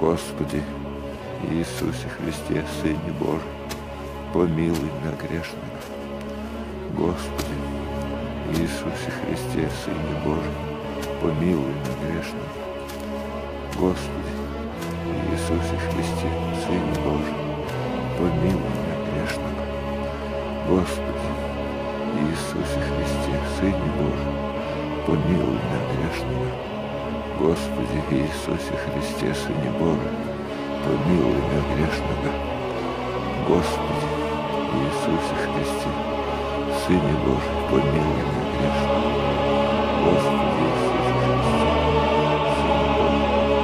Господи Иисусе Христе, Сыне Божий, помилуй меня грешного. Господи Иисусе Христе, Сыне Божий, помилуй меня грешного. Господи Иисусе Христе, Сыне Божий, помилуй меня грешного. Господи Иисусе Христе, Сыне Божий, помилуй меня грешного. Господи Иисусе Христе, Сыне Божий, помилуй меня грешного. Господи Иисусе Христе, Сыне Божий, помилуй меня грешного. Господи Иисусе Христе, Сыне Божий.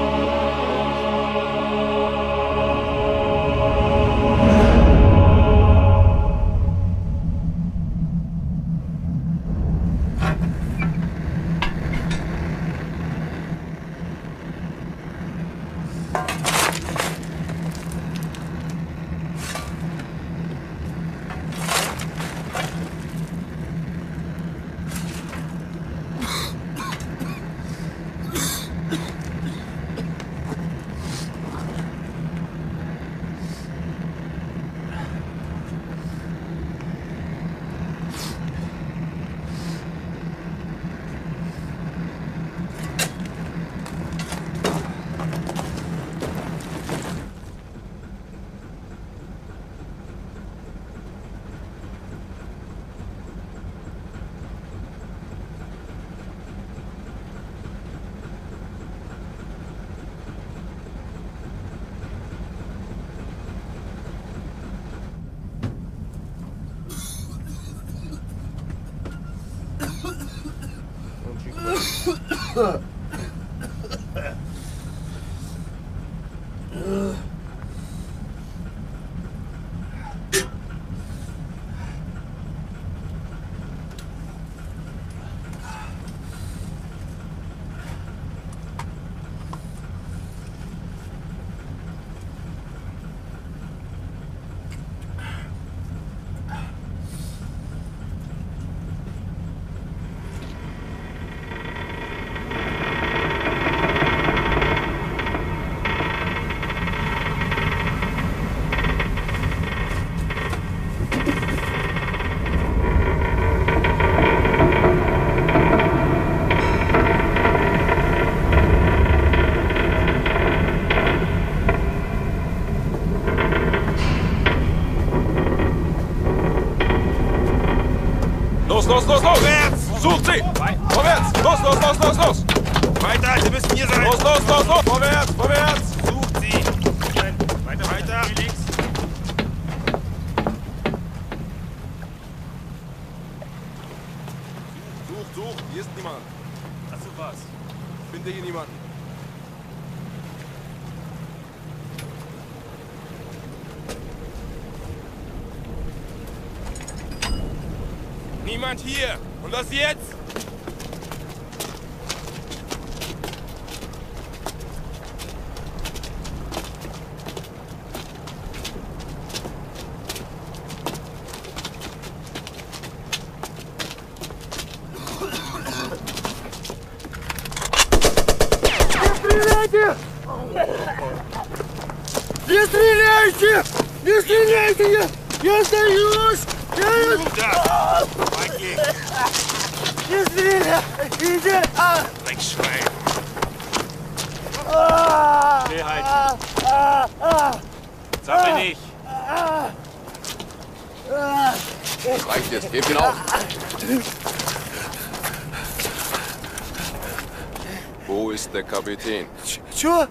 Los! Vorwärts! Sucht sie! Vorwärts! Los! Weiter, Sie müssen hier sein! Los! Vorwärts! Sucht sie! Weiter! Links! Such! Hier ist niemand! Hast du was? Ich finde hier niemanden! Niemand hier! Und was jetzt? Не стреляйте! Не стреляйте! Я сдаюсь! Не стреляйте! Dreckschwein! Still halten! Sammel nicht! Reicht jetzt, gebt ihn auf! Wo ist der Kapitän? Чё?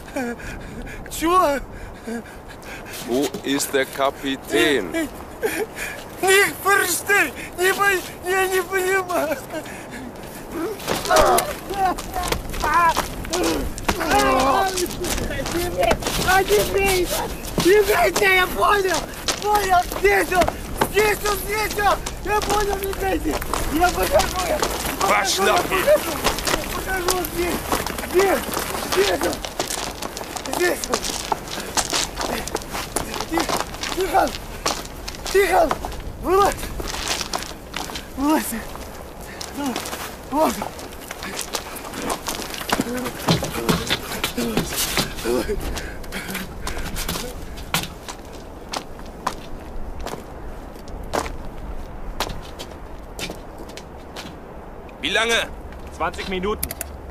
Wo ist der Kapitän? Не verstehe! Я не понимаю! Не бейте! Я понял! Здесь он! Я понял, не бейте! Я покажу! Waschlappen! Я покажу здесь он! Тихо! Вылазь! Вот! Wie lange? 20 Minuten.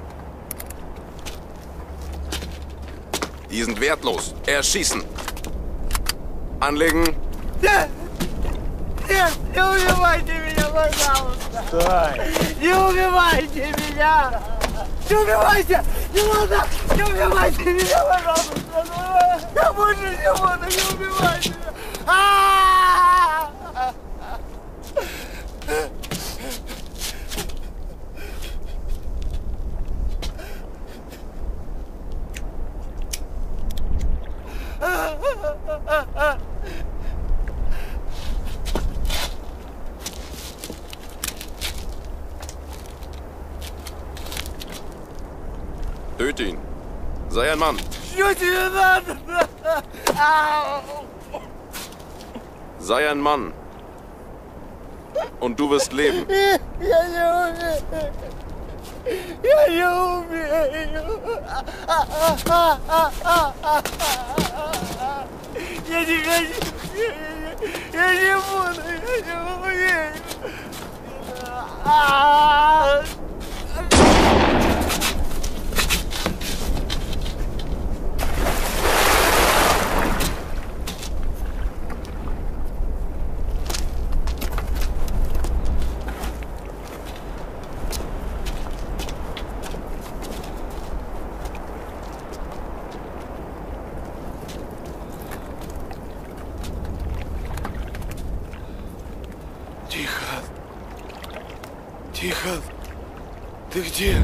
Die sind wertlos. Erschießen. Anlegen. Нет! Нет! Не убивайте меня, пожалуйста! Стой! Не убивайте меня! Не убивайте! Не надо! Не убивайте меня, пожалуйста! Я больше не буду! Не убивайте меня! А-а-а! Töte ihn. Sei ein Mann. Что тебе надо? Ау! Sei ein Mann. Und du wirst leben. Я не умею! Я не умею! Я не хочу! Я не буду! Я не умею! Тихо! Тихо! Ты где?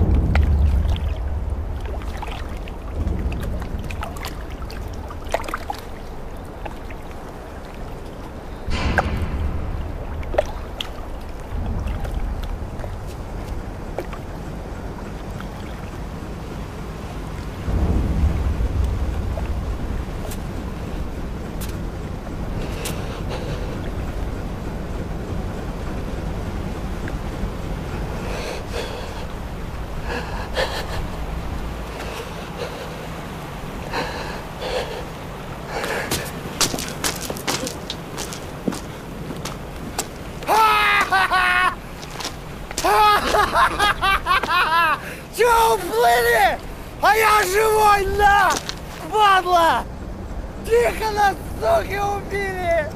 Чего уплыли? А я живой, на! Падла! Тихо, нас, суки, убили!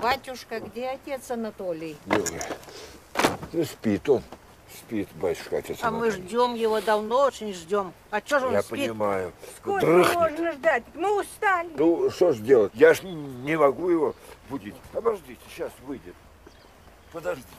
Батюшка, где отец Анатолий? Да спит он. Спит, батюшка, отец А мы Анатолий. ждем его давно, очень ждем. А что же он Я спит? понимаю. Сколько Дрыхнет. можно ждать? Мы устали. Ну, что ж делать? Я ж не могу его будить. Подождите, сейчас выйдет. Подождите.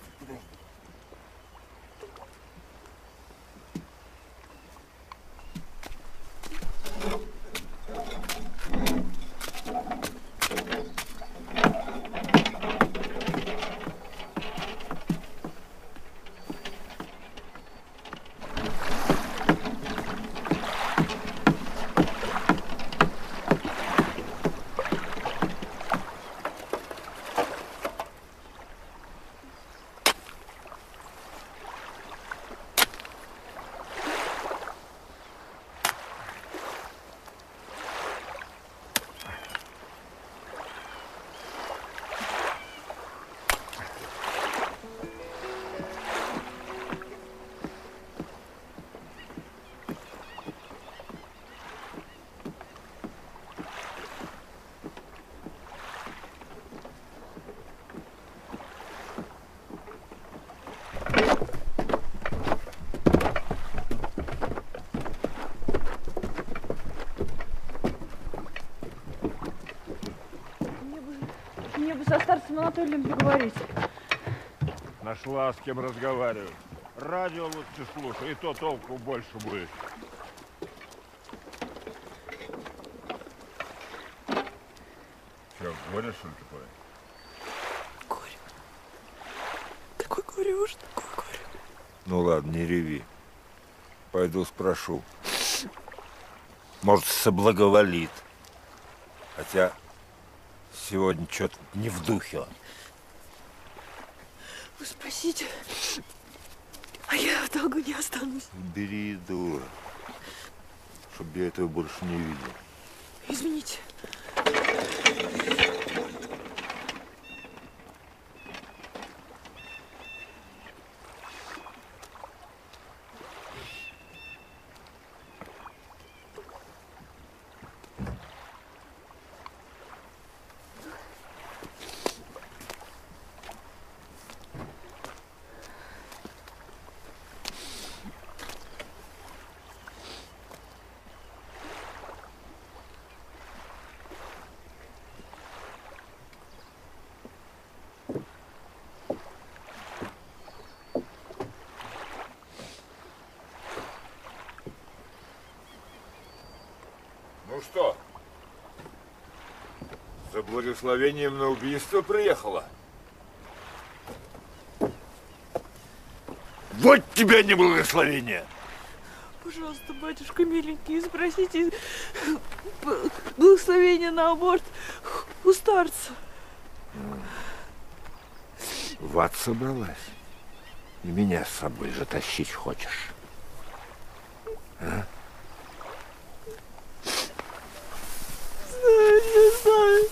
Мне бы со старцем Анатолием поговорить. Нашла с кем разговаривать. Радио лучше слушай, и то толку больше будет. Что, горе, что ли, такое? Горе. Такое горе, уж такое горе. Ну ладно, не реви. Пойду спрошу. Может, соблаговолит. Хотя сегодня что-то не в духе он. Вы спросите, а я в долгу не останусь. Бери, дура. Чтоб я этого больше не видел. Извините. Ну что, за благословением на убийство приехала? Вот тебе не благословение! Пожалуйста, батюшка миленький, спросите благословение на аборт у старца. В ад собралась? И меня с собой затащить хочешь? А? Не знаю.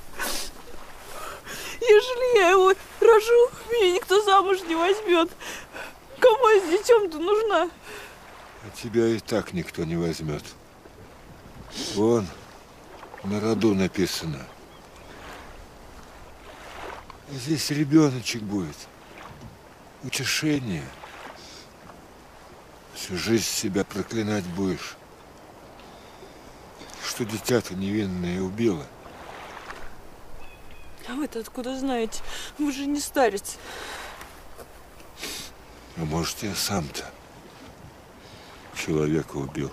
Ежели я его рожу, меня никто замуж не возьмет. Кому я с детем-то нужна? А тебя и так никто не возьмет. Вон, на роду написано. Здесь ребеночек будет. Утешение. Всю жизнь себя проклинать будешь. Что дитя-то невинное убило. А вы-то откуда знаете? Вы же не старец. А может, я сам-то человека убил.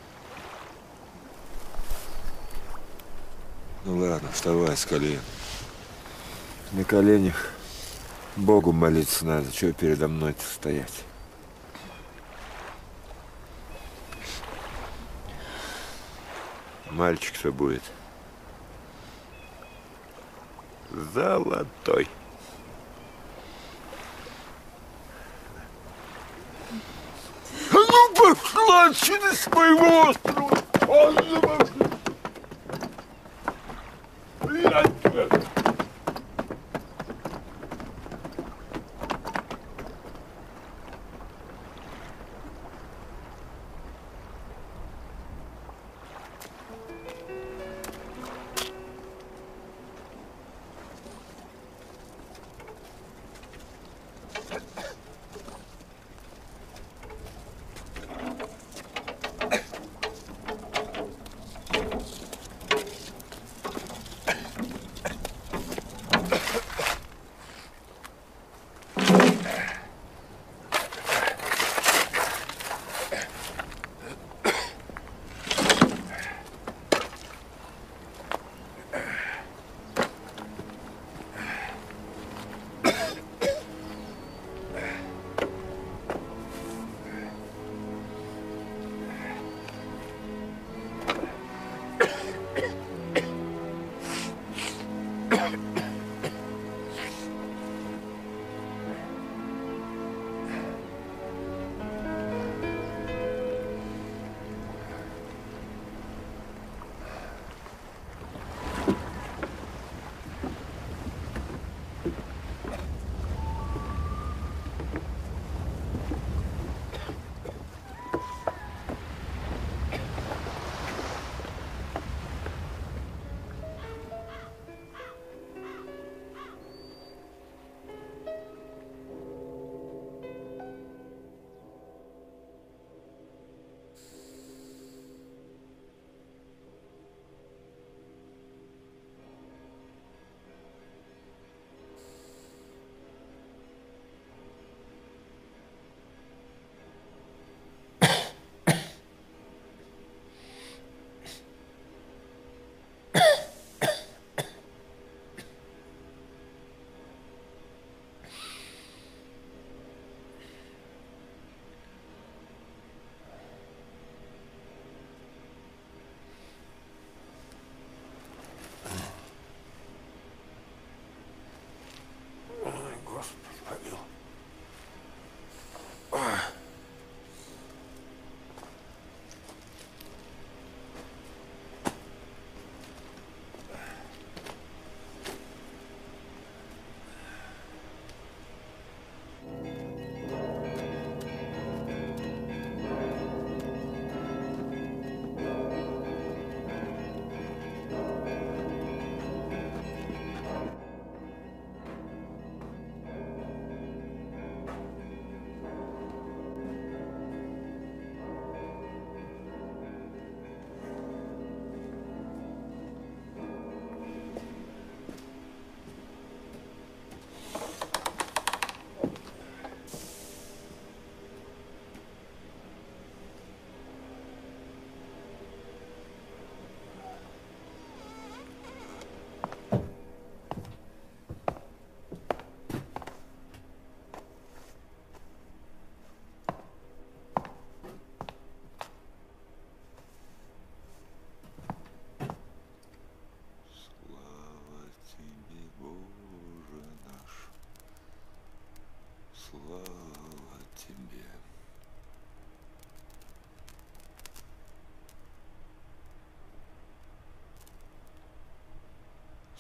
Ну ладно, вставай с колен. На коленях Богу молиться надо. Чего передо мной-то стоять? Мальчик-то будет золотой. А ну пошла отсюда с моего острова!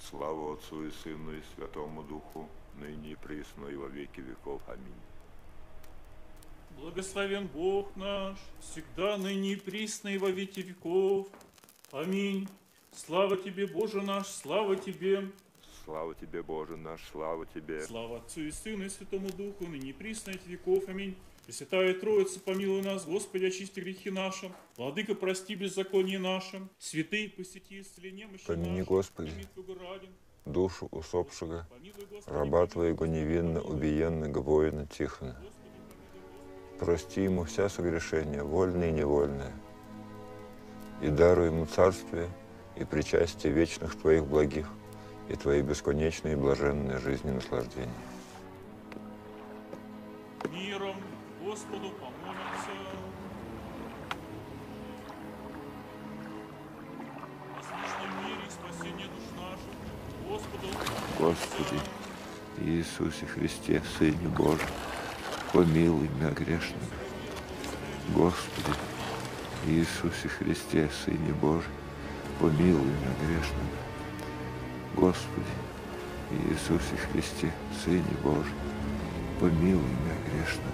Слава Отцу и Сыну и Святому Духу, ныне и присно и во веки веков. Аминь. Благословен Бог наш, всегда, ныне и присно и во веки веков. Аминь. Слава Тебе, Боже наш, слава Тебе. Слава Тебе, Боже наш, слава Тебе. Слава Отцу и Сыну и Святому Духу, ныне и присно и во веки веков. Аминь. Пресвятая Троица, помилуй нас, Господи, очисти грехи наши. Владыка, прости беззаконие наше. Святые, посети исцели немощи Помяни, наши. Господи, Помилуй Твоего ради. душу усопшего, Помилуй, Господи, раба помилуй, Твоего Господи, невинно помилуй. убиенного воина Тихона. Господи, помилуй, Прости ему вся согрешения, вольные и невольные, и даруй ему царствие и причастие вечных Твоих благих и Твои бесконечные и блаженные жизни наслаждения. миром Господу помолимся. О слишном мире и спасении душ наших, Господу помолимся. Господи Иисусе Христе, Сыне Божий, помилуй меня грешного. Господи Иисусе Христе, Сыне Божий, помилуй меня грешного. Господи Иисусе Христе, Сыне Божий, помилуй меня грешного.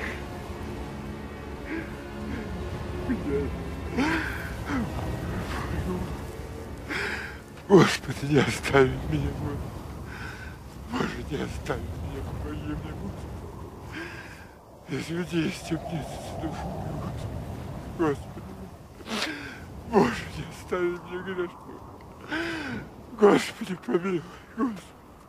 Господи, не оставь меня, Боже, не оставь меня, помоги мне, Господи. Изведи из темницы душу мою, Господи. Боже, не оставь меня грешного. Господи, помилуй, Господи.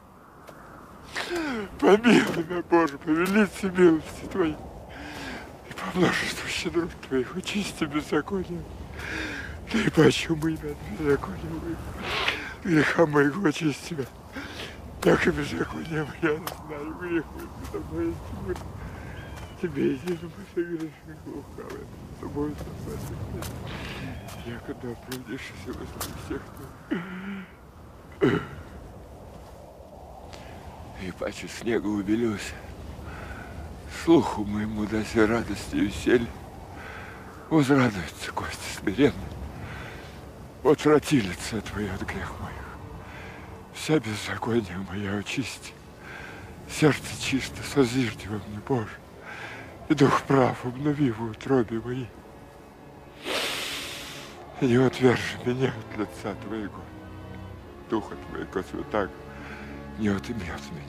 Помилуй меня, Боже, по велице милости Твоей и по множеству щедрот Твоих очисти беззаконие. Да и почему имя беззакония моего, греха моего очисти меня. Так и беззаконие моя, знаю грех мой, потому есть Тебе единому согрешных лукавым, с тобой спасать. Якогда оправдившись Господи всех Твоих. И паче снега убелюсь, слуху моему даси радости и веселье, возрадуется кости смиренные, отврати лице Твое от грех моих, вся беззаконие моя очисти, сердце чисто созижди во мне, Боже, и дух прав обнови в утробе моей. И не отвержи меня от лица Твоего, Духа Твоего Святаго не отымет меня.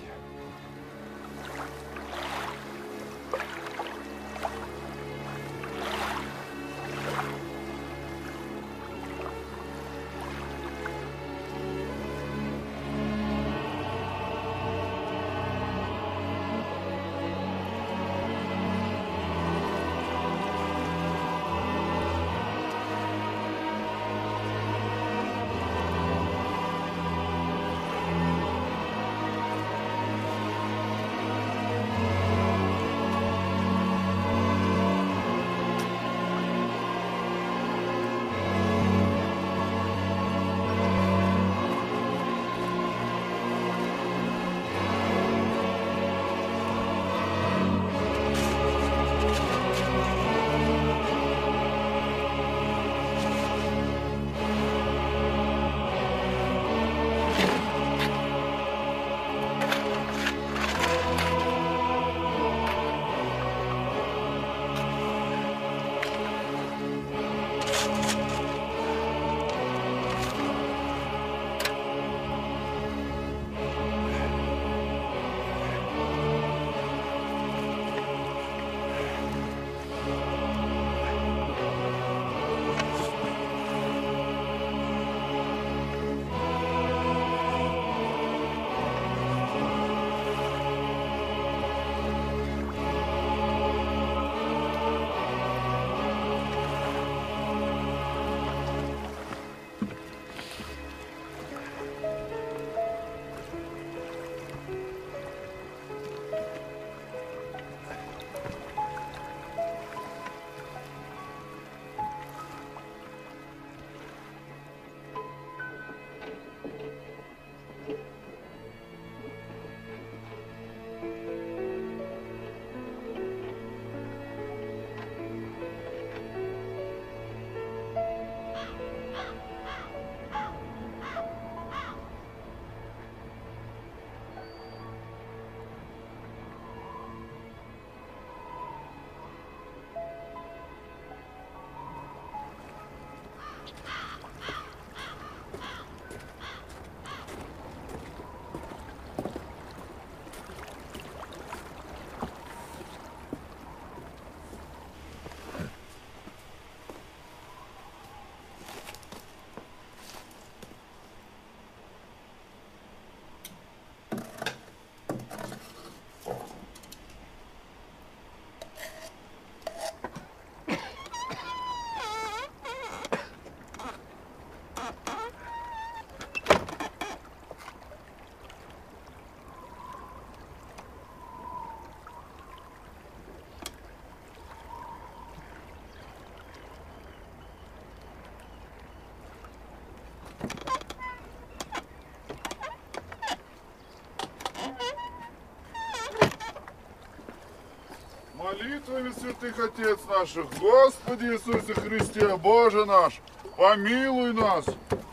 Молитвами святых Отец наших, Господи Иисусе Христе, Боже наш, помилуй нас.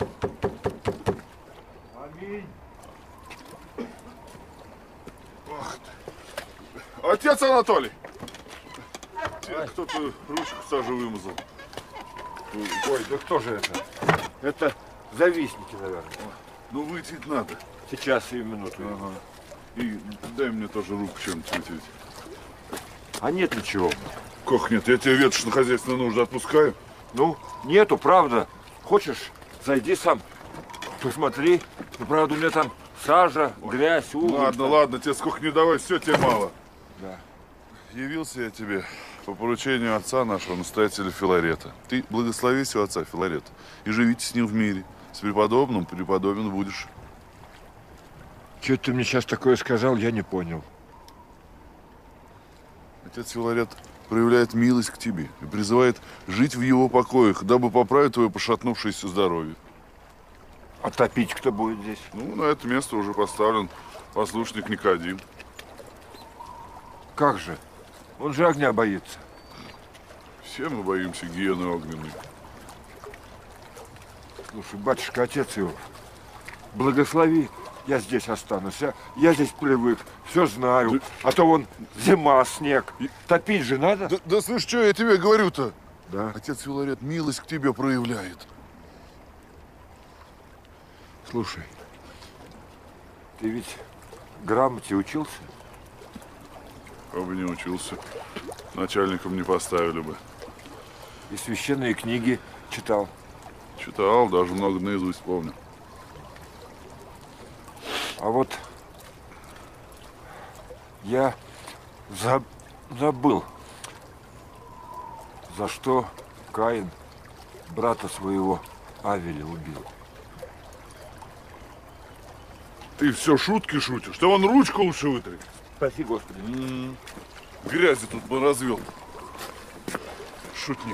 Аминь. Отец Анатолий! Кто-то ручку сажу вымазал. Ой, да кто же это? Это завистники, наверное. Ну, вытереть надо. Сейчас, сию минуту. Ага. И дай мне тоже руку чем-то вытереть. А нет ничего. Как нет? Я тебе ветошно-хозяйственные нужды отпускаю. Ну, нету, правда. Хочешь, зайди сам, посмотри. Ну, правда, у меня там сажа, грязь, уголь. Ладно, ладно, тебе сколько не давай, все тебе мало. Да. Явился я тебе по поручению отца нашего, настоятеля Филарета. Ты благослови сего отца Филарета и живите с ним в мире. С преподобным преподобен будешь. Че ты мне сейчас такое сказал, я не понял. Отец Филарет проявляет милость к тебе и призывает жить в его покоях, дабы поправить твое пошатнувшееся здоровье. А топить кто будет здесь? Ну, на это место уже поставлен послушник Никодим. Как же? Он же огня боится. Все мы боимся гиены огненной. Слушай, батюшка, отец его, благослови, я здесь останусь. Я здесь привык, все знаю. А то вон зима, снег. Топить же надо. Да слышь, что я тебе говорю-то? Да. Отец Филарет милость к тебе проявляет. Слушай, ты ведь грамоте учился? Как бы не учился, начальником не поставили бы. И священные книги читал. Читал, даже много наизусть помню. А вот я забыл, за что Каин брата своего Авеля убил. Ты все шутки шутишь? Ты вон ручку лучше вытри. Спаси Господи. Грязи тут бы развел. Шутник.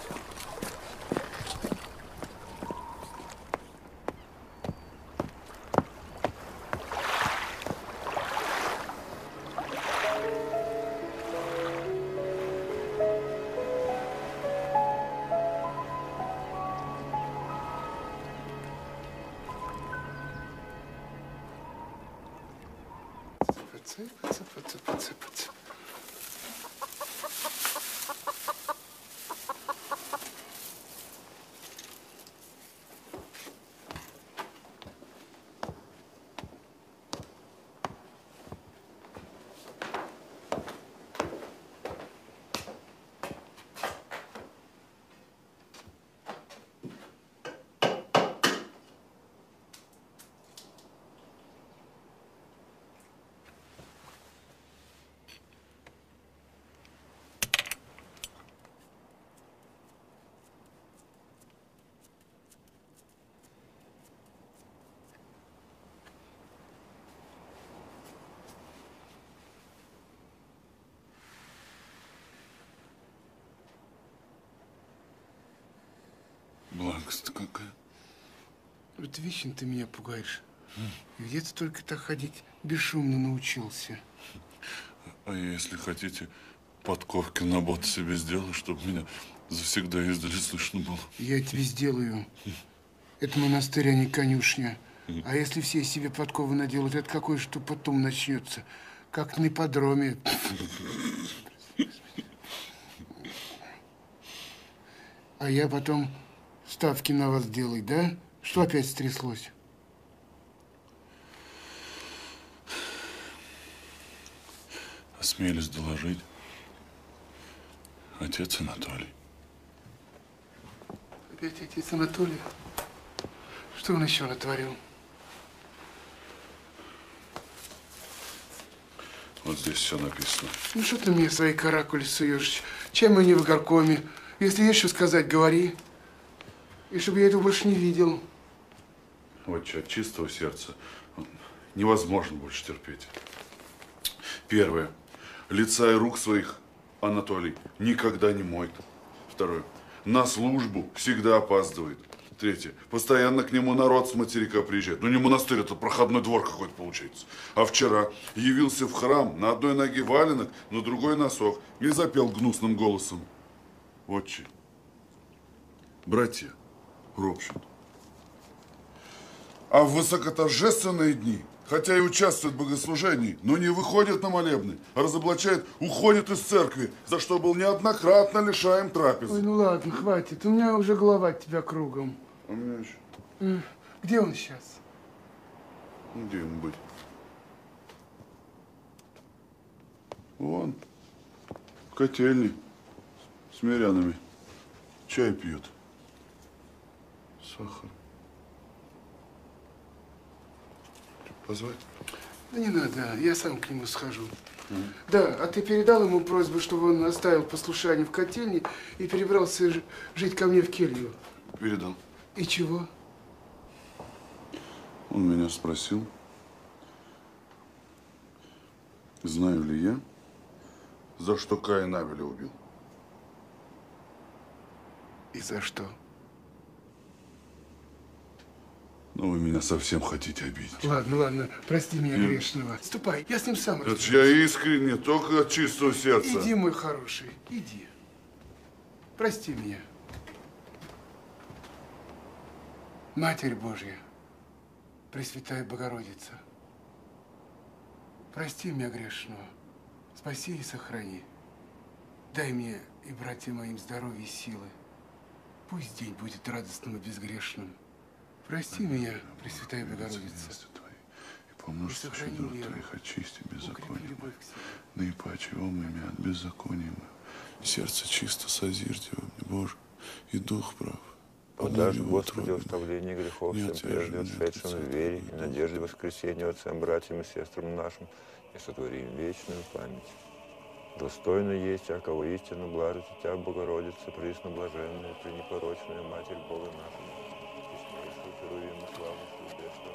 Благость какая. Вот вечно ты меня пугаешь. Где ты только так ходить бесшумно научился? А если хотите, подковки на бот себе сделаю, чтобы меня завсегда издали слышно было. Я тебе сделаю. Это монастырь, а не конюшня. А если все себе подковы наделают, это какое что потом начнется? Как на ипподроме. А я потом ставки на вас делать, да? Что опять стряслось? Осмелюсь доложить. Отец Анатолий. Опять отец Анатолий? Что он еще натворил? Вот здесь все написано. Ну что ты мне свои каракули суешь? Чем мы не в горкоме? Если есть что сказать, говори. И чтобы я этого больше не видел. Вот что, от чистого сердца невозможно больше терпеть. Первое. Лица и рук своих Анатолий никогда не моет. Второе. На службу всегда опаздывает. Третье. Постоянно к нему народ с материка приезжает. Ну не монастырь, это проходной двор какой-то получается. А вчера явился в храм, на одной ноге валенок, на другой носок. И запел гнусным голосом. Отче, братья, ропщут. А в высокоторжественные дни, хотя и участвует в богослужении, но не выходит на молебны, а разоблачает, уходит из церкви, за что был неоднократно лишаем трапезы. Ой, ну ладно, хватит. У меня уже голова от тебя кругом. У меня еще. Где он сейчас? Где ему быть? Вон, в котельне с мирянами. Чай пьет. Сахар. Позвать? Да не надо, я сам к нему схожу. Да, а ты передал ему просьбу, чтобы он оставил послушание в котельне и перебрался жить ко мне в келью? Передал. И чего? Он меня спросил, знаю ли я, за что Каин Авеля убил. И за что? Ну, вы меня совсем хотите обидеть. Ладно, ладно, прости меня, грешного. Ступай, я с ним сам Это ж я искренне, только от чистого сердца. Иди, мой хороший, иди. Прости меня. Матерь Божья, Пресвятая Богородица, прости меня грешного, спаси и сохрани. Дай мне и братьям моим здоровья и силы. Пусть день будет радостным и безгрешным. Прости меня, Пресвятая Богородица. И по множеству щедрот Твоих очисти беззаконие. Да и паче имя от беззакония мы. Сердце чисто созирьте во мне, Боже, и дух прав. Подашь, Господи, оставление грехов всем прежде отшедшим в вере и надежде воскресения отцам, братьям и сестрам нашим, и сотвори им вечную память. Достойно есть, а кого истинно блажит Тебя, Богородица, пресноблаженная, пренепорочная Матерь Бога нашего, честнейшую, херувиму, славу, чудесную,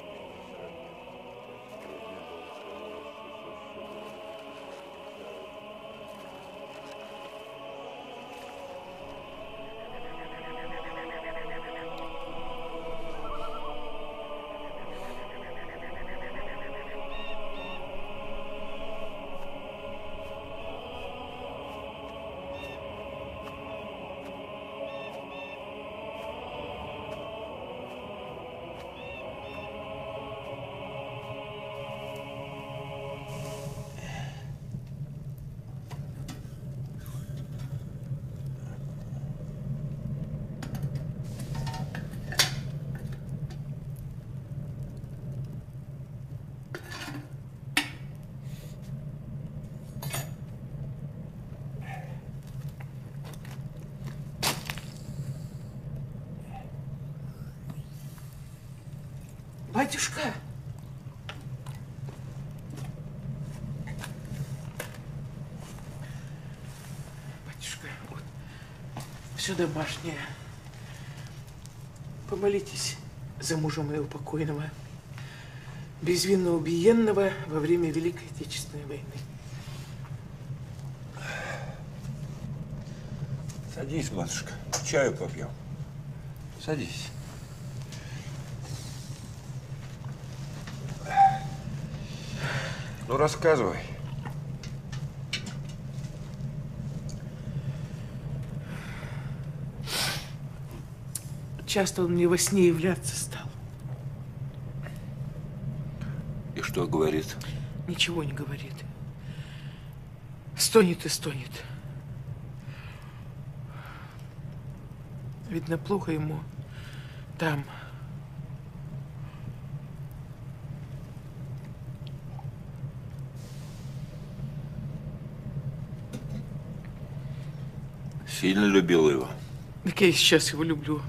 Батюшка! Батюшка, вот все домашнее. Помолитесь за мужа моего покойного, безвинно убиенного во время Великой Отечественной войны. Садись, матушка, чаю попьем. Садись. Ну, рассказывай. Часто он мне во сне являться стал. И что говорит? Ничего не говорит. Стонет и стонет. Видно, плохо ему там. Сильно любил его? Так я и сейчас его люблю.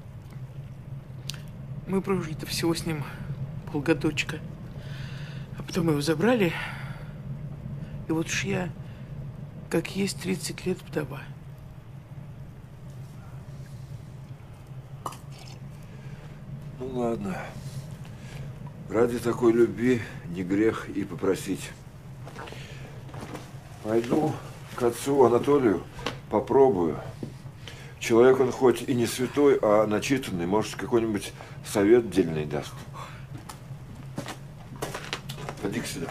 Мы прожили-то всего с ним полгодочка. А потом его забрали. И вот уж я, как есть, 30 лет вдова. Ну ладно. Ради такой любви не грех и попросить. Пойду к отцу Анатолию, попробую. Человек он хоть и не святой, а начитанный. Может, какой-нибудь совет дельный даст. Поди-ка сюда.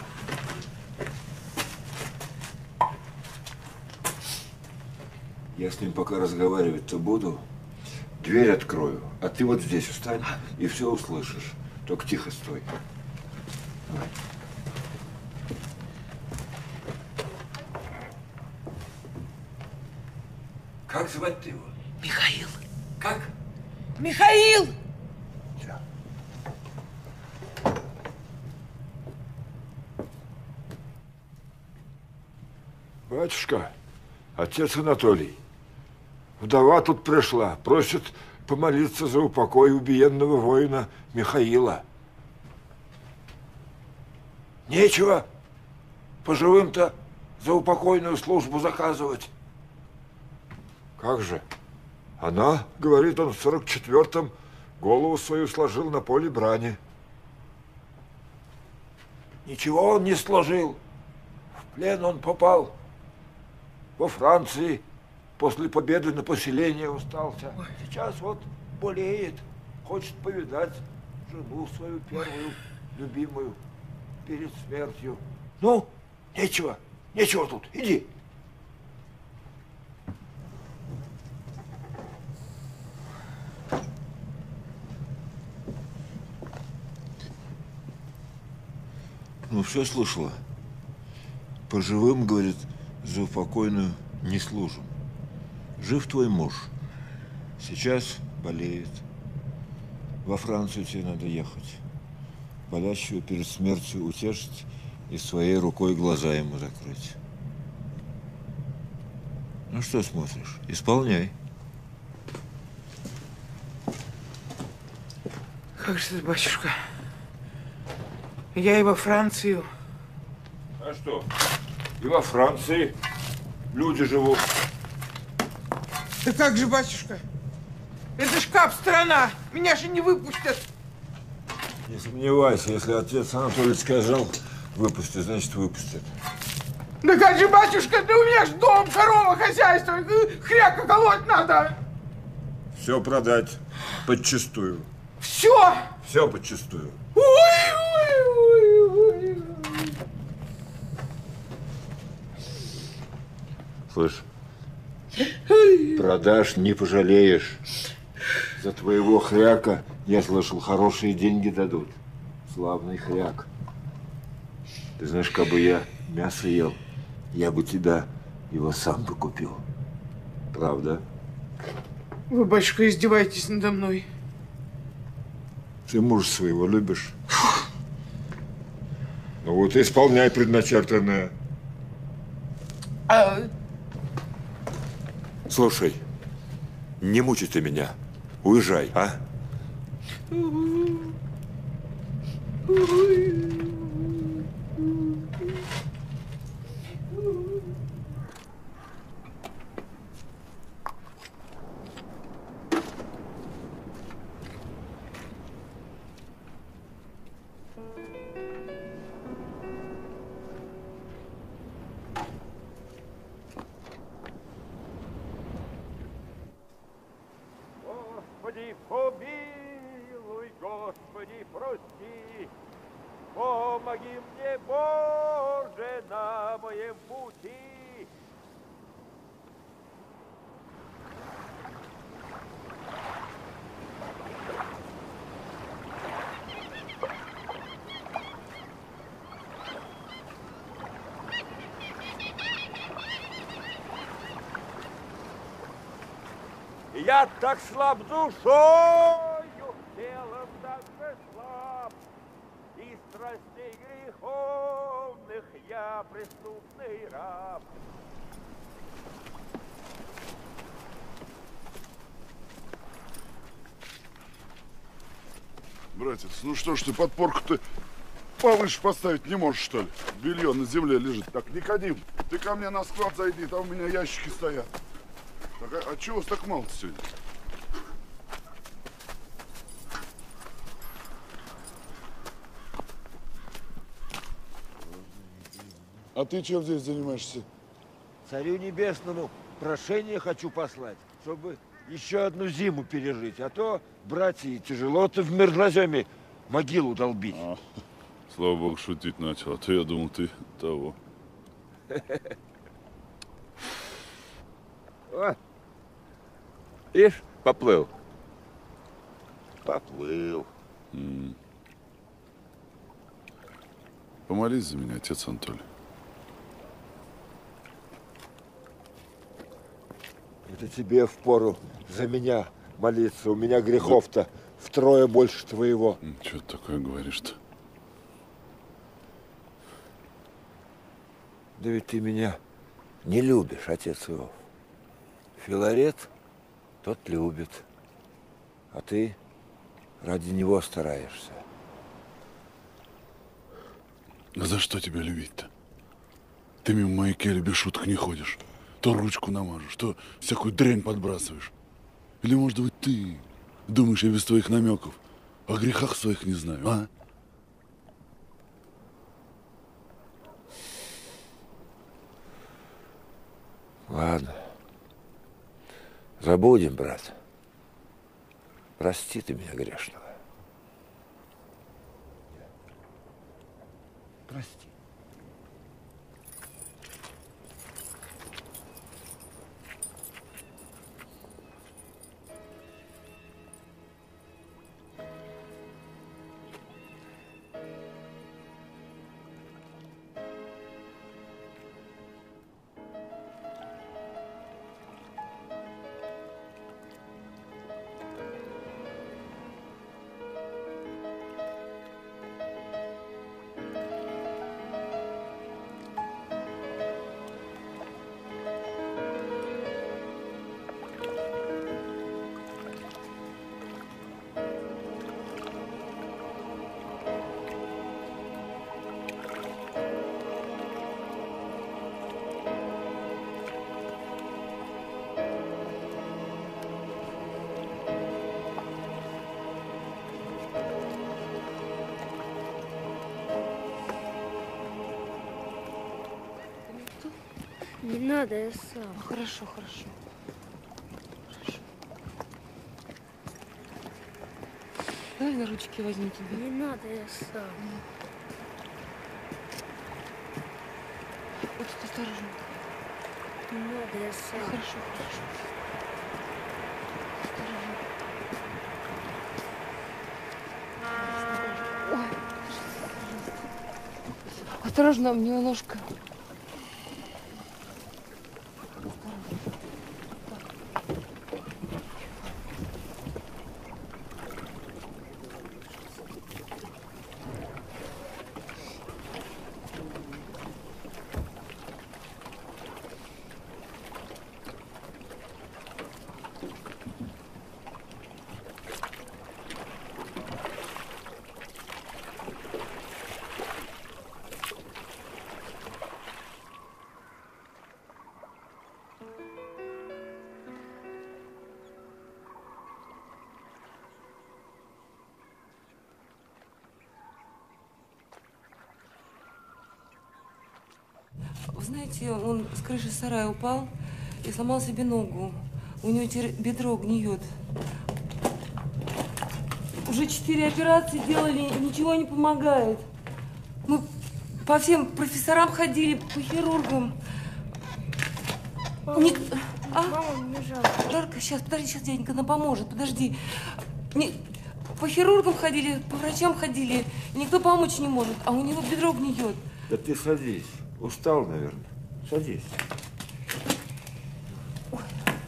Я с ним пока разговаривать-то буду. Дверь открою, а ты вот здесь встань и все услышишь. Только тихо стой. Давай. Как звать-то его? Михаил. Как? Михаил! Батюшка, отец Анатолий, вдова тут пришла, просит помолиться за упокой убиенного воина Михаила. Нечего поживым-то за упокойную службу заказывать. Как же? Она, говорит, он в 44-м голову свою сложил на поле брани. Ничего он не сложил. В плен он попал. Во Франции после победы на поселение остался. Сейчас вот болеет, хочет повидать жену свою первую, любимую, перед смертью. Ну, нечего тут, иди. Ну, все слышала. По живым, говорит, за упокойную не служим. Жив твой муж. Сейчас болеет. Во Францию тебе надо ехать. Болящего перед смертью утешить и своей рукой глаза ему закрыть. Ну, что смотришь? Исполняй. Как же ты, батюшка? Я и во Францию. А что? И во Франции люди живут. Да как же, батюшка? Это ж Кап-страна. Меня же не выпустят. Не сомневайся, если отец Анатолий сказал выпустят, значит выпустят. Да как же, батюшка, да у меня ж дом, корова, хозяйство, хряка колоть надо. Все продать подчистую. Все? Все подчистую. Слышь, продашь, не пожалеешь. За твоего хряка, я слышал, хорошие деньги дадут. Славный хряк. Ты знаешь, как бы я мясо ел, я бы тебя его сам бы купил. Правда? Вы, батюшка, издеваетесь надо мной. Ты мужа своего любишь? Ну вот и исполняй предначертанное. Слушай, не мучай ты меня. Уезжай, а? Господи, помилуй, Господи, прости, помоги мне, Боже, на моем пути. Я так слаб душою, телом так же слаб, и страстей греховных я преступный раб. Братец, ну что ж ты подпорку-то повыше поставить не можешь, что ли? Белье на земле лежит. Так, Никодим, ты ко мне на склад зайди, там у меня ящики стоят. Так, а чего вас так мало сегодня? А ты чем здесь занимаешься? Царю Небесному прошение хочу послать, чтобы еще одну зиму пережить. А то, братья, тяжело-то в мерзлоземе могилу долбить. Слава богу, шутить начал. А то я думал, ты того. О, видишь, поплыл. Поплыл. Помолись за меня, отец Анатолий. Это тебе впору за меня молиться. У меня грехов-то втрое больше твоего. Что ты такое говоришь-то? Да ведь ты меня не любишь, отец Иов. Филарет тот любит, а ты ради него стараешься. А за что тебя любить-то? Ты мимо моей кельи без шуток не ходишь. То ручку намажешь, то всякую дрянь подбрасываешь. Или, может быть, ты думаешь, я без твоих намеков о грехах своих не знаю, а? Ладно. Забудем, брат. Прости ты меня грешного. Прости. Не надо, я сам. Хорошо, хорошо. Давай на ручки возьми тебя. Не надо, я сам. Вот тут осторожно. Не надо, я сам. Хорошо, хорошо. Осторожно. Ой. Осторожно, мне ножка. Вы знаете, он с крыши сарая упал и сломал себе ногу. У него теперь бедро гниет. Уже 4 операции делали, ничего не помогает. Мы по всем профессорам ходили, по хирургам. Мама, мама, мне жалко. Дарка, сейчас, подожди, сейчас дяденька нам поможет, подожди. По хирургам ходили, по врачам ходили, никто помочь не может, а у него бедро гниет. Да ты садись. Устал, наверное. Садись. Ой.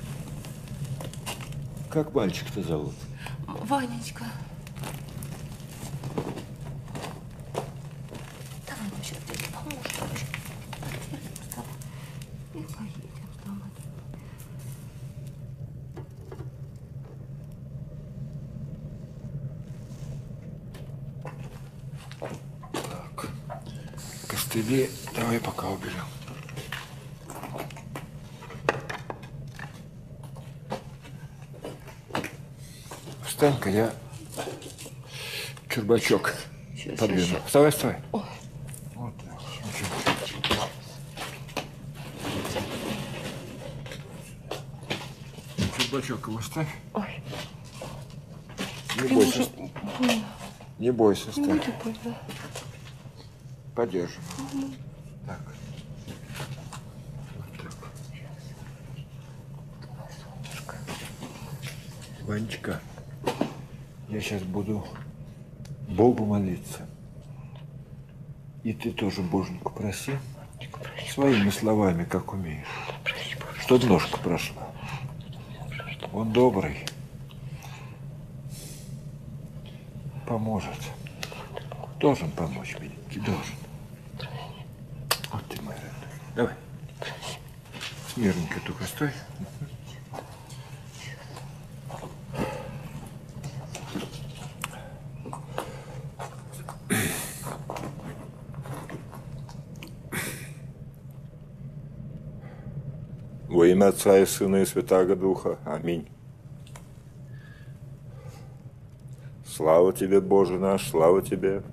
Как мальчик-то зовут? Ванечка. Давай, ну сейчас тебе поможет. И поедем дома. Так. Костыли давай пока уберем. Встань-ка, я чурбачок подвину. Вставай, вставай. Ой. Вот так. бачок его ставь. Ой. Не бойся. Не бойся, ставь. Не больно. Подержим. Так. Вот так. Ванечка, я сейчас буду Богу молиться. И ты тоже Боженьку проси. Своими словами, как умеешь. Чтоб ножка прошла. Он добрый. Поможет. Должен помочь, миленький, должен. Вот ты мой родной. Давай. Смирненько только стой. Во имя Отца и Сына и Святаго Духа. Аминь. Слава Тебе, Боже наш, слава Тебе.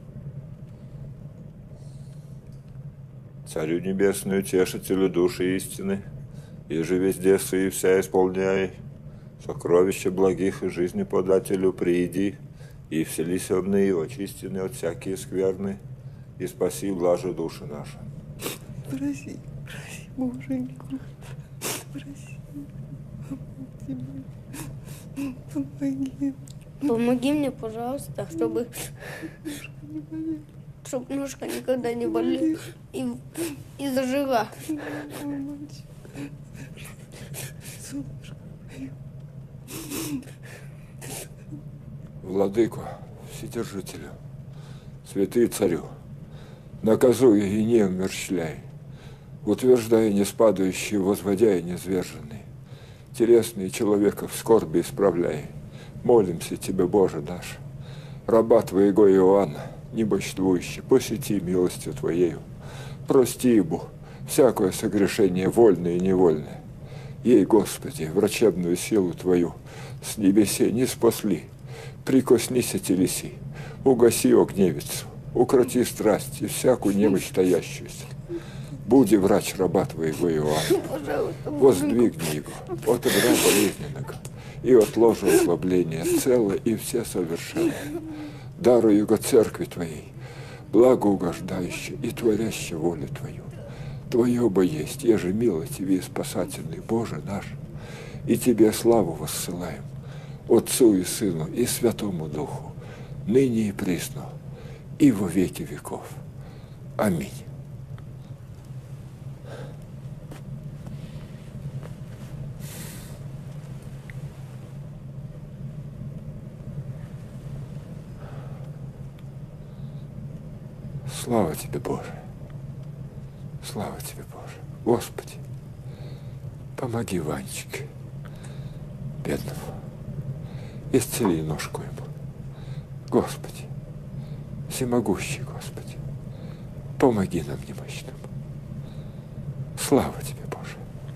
Царю Небесную, Тешителю души истины, и же везде и вся исполняй, сокровища благих и жизни подателю прииди, и вселись обны, и очистины от всякие скверны, и спаси блаже души наши. Проси, Боженьку. Проси. Помоги. Помоги мне, пожалуйста, чтобы ножка никогда не болела и зажила. Владыку, Вседержителю, святый царю, наказуя и не умерщвляй, утверждая неспадающие, возводя и низверженные, телесные человека в скорби исправляй. Молимся Тебе, Боже наш, раба Твоего Иоанна, небольствующий, посети милостью Твоею, прости ему всякое согрешение вольное и невольное. Ей, Господи, врачебную силу Твою с небесе не спасли, прикоснися телеси, угаси огневицу, укроти страсть и всякую немощь таящуюся. Буди врач раба Твоего Иоанна, воздвигни его от игра болезненного и от ложа ослабления цело и все совершенно. Даруй его церкви Твоей, благоугождающей и творящей волю Твою. Твое бы есть, еже милостивый и спасательный Боже наш, и Тебе славу воссылаем, Отцу и Сыну и Святому Духу, ныне и присно, и во веки веков. Аминь. Слава Тебе, Боже! Слава Тебе, Боже! Господи, помоги Ванечке, бедному, исцели ножку ему. Господи, всемогущий Господи, помоги нам немощным. Слава Тебе, Боже!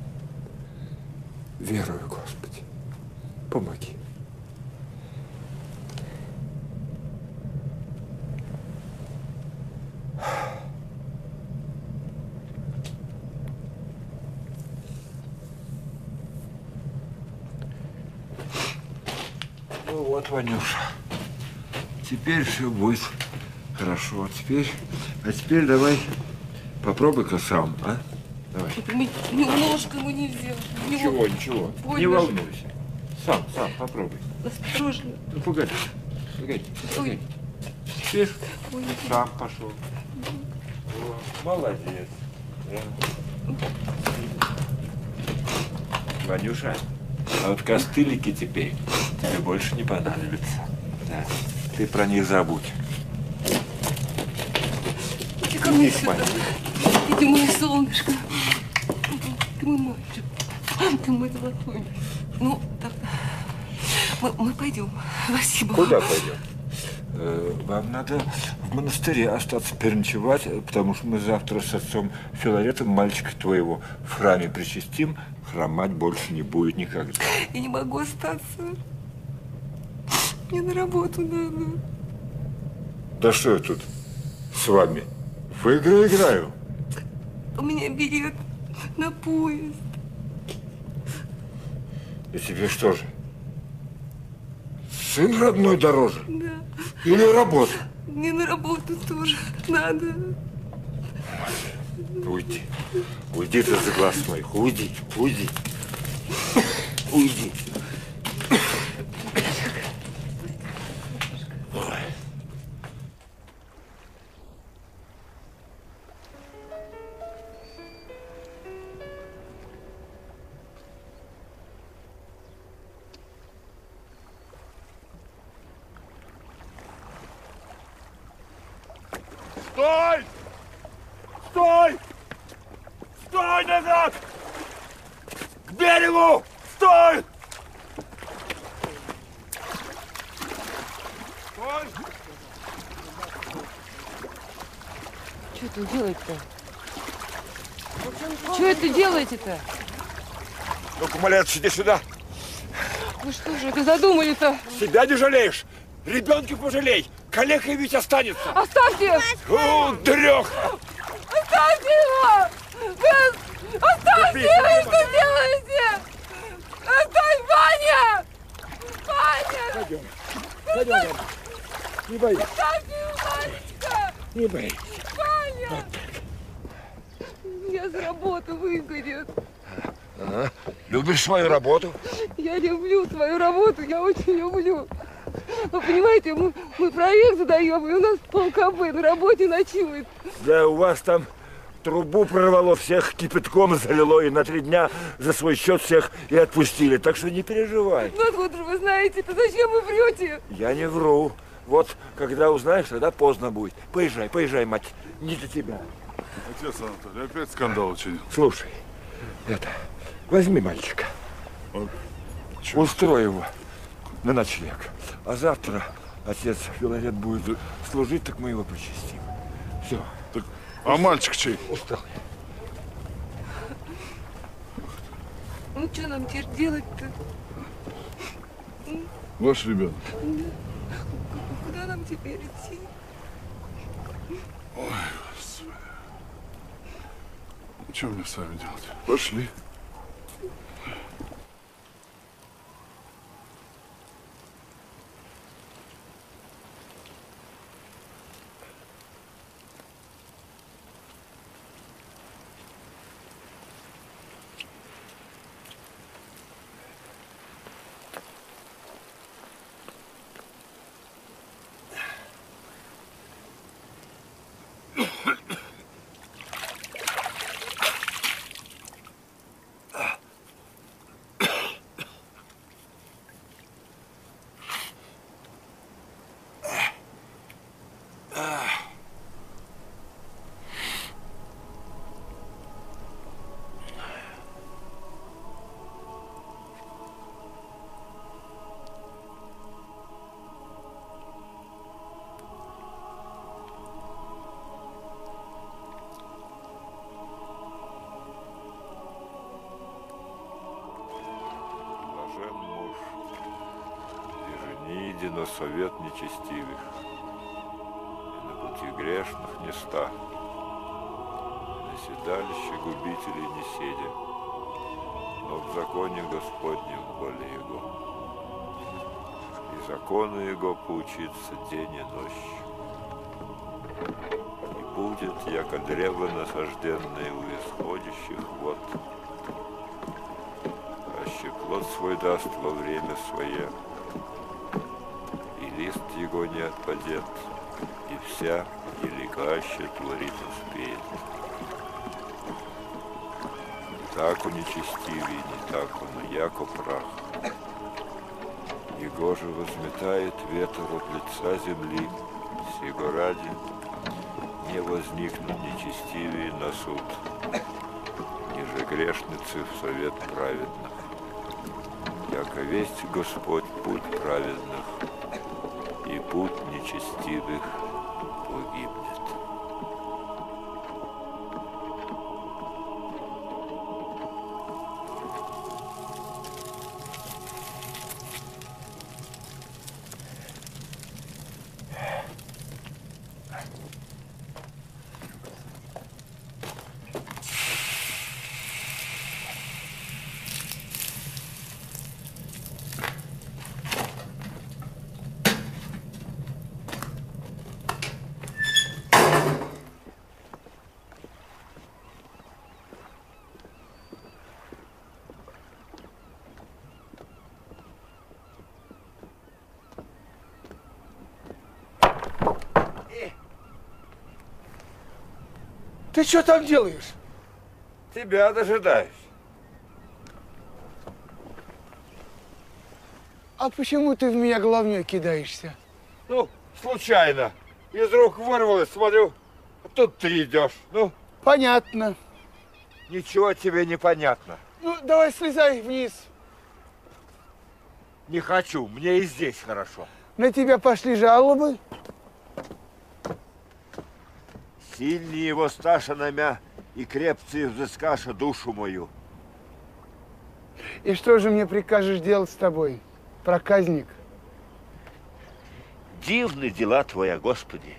Верую, Господи, помоги. Ну вот, Ванюша, теперь все будет хорошо. А теперь давай попробуй-ка сам, а? Давай. Немножко ему нельзя. Ничего. Больно. Не волнуйся. Сам попробуй. Осторожно. Ну, погоди. Теперь сам пошел. Вот. Молодец. Ванюша, а вот костылики теперь тебе больше не понадобятся. Да. Ты про них забудь. Иди ко мне сюда. Иди, мое солнышко. Ты мой мальчик. Ты мой золотой. Ну, так. Мы пойдем. Спасибо. Куда пойдем? Вам надо в монастыре остаться переночевать, потому что мы завтра с отцом Филаретом мальчика твоего в храме причастим. Хромать больше не будет никогда. Я не могу остаться. Мне на работу надо. Да что я тут с вами? В игры играю. У меня билет на поезд. И тебе что же? Сын родной дороже? Да. Или работа? Мне на работу тоже надо. Уйди. Уйди ты за глаз моих. Уйди. Уйди. Уйди. Стой! Стой! Стой назад! К берегу! Стой! Стой! Что это делать-то? Что это делаете-то? Ну-ка, малец, иди сюда. Вы что же это задумали-то? Себя не жалеешь? Ребенка пожалей. Калекой ведь останется. Оставьте! Дрёх! Оставьте его! Вы... Оставьте его! Что делаете? Оставь, Ваня! Ваня! Пойдем. Пойдем. Не боись. Оставьте его, Ванечка! Не боись. Ваня! Я с работы выгонят. Ага. Любишь свою работу? Я люблю свою работу, я очень люблю. Вы понимаете, мы проект задаем, и у нас полкб на работе ночует. Да, у вас там трубу прорвало, всех кипятком залило, и на 3 дня за свой счет всех и отпустили. Так что не переживай. Ну откуда же вы знаете-то, зачем вы врете? Я не вру. Вот, когда узнаешь, тогда поздно будет. Поезжай, поезжай, мать, не для тебя. Отец Анатолий, опять скандал учинил. Слушай, возьми мальчика. Устрой его на ночлег. А завтра отец Филарет будет служить, так мы его причастим. Все. Так, а мальчик чей? Устал. Ну что нам теперь делать-то? Ваш ребенок. Куда нам теперь идти? Ой, Господи. Ну, что мне с вами делать? Пошли. На совет нечестивых, и на пути грешных не ста, и на седалище губителей не седя, но в законе Господнем воле Его, и закону Его поучиться день и ночь. И будет, яко древо насажденное у исходящих вод, аще плод свой даст во время свое, лист его не отпадет, и вся еликаще творит успеет. Так он нечестивый, не так он, яко прах. Его же возметает ветер от лица земли, сего ради не возникнут нечестивые на суд, ниже грешницы в совет праведных. Яко весть Господь путь праведных, и путь нечестивых погибнет. Ты что там делаешь? Тебя дожидаюсь. А почему ты в меня головней кидаешься? Ну, случайно. Из рук вырвалось, смотрю, а тут ты идешь. Ну? Понятно. Ничего тебе не понятно. Ну, давай слезай вниз. Не хочу, мне и здесь хорошо. На тебя пошли жалобы? Сильный его Сташа намя, и крепцы взыскаша душу мою. И что же мне прикажешь делать с тобой, проказник? Дивны дела твоя, Господи.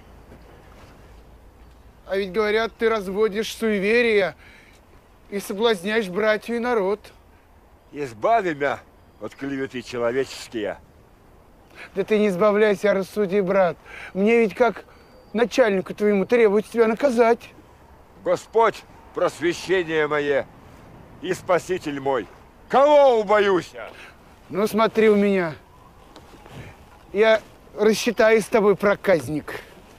А ведь говорят, ты разводишь суеверия и соблазняешь братью и народ. Избави мя от клеветы человеческие. Да ты не избавляйся, а рассуди, брат. Мне ведь как начальнику твоему требует тебя наказать. Господь, просвещение мое и Спаситель мой, кого убоюся? Ну, смотри у меня. Я рассчитаюсь с тобой, проказник.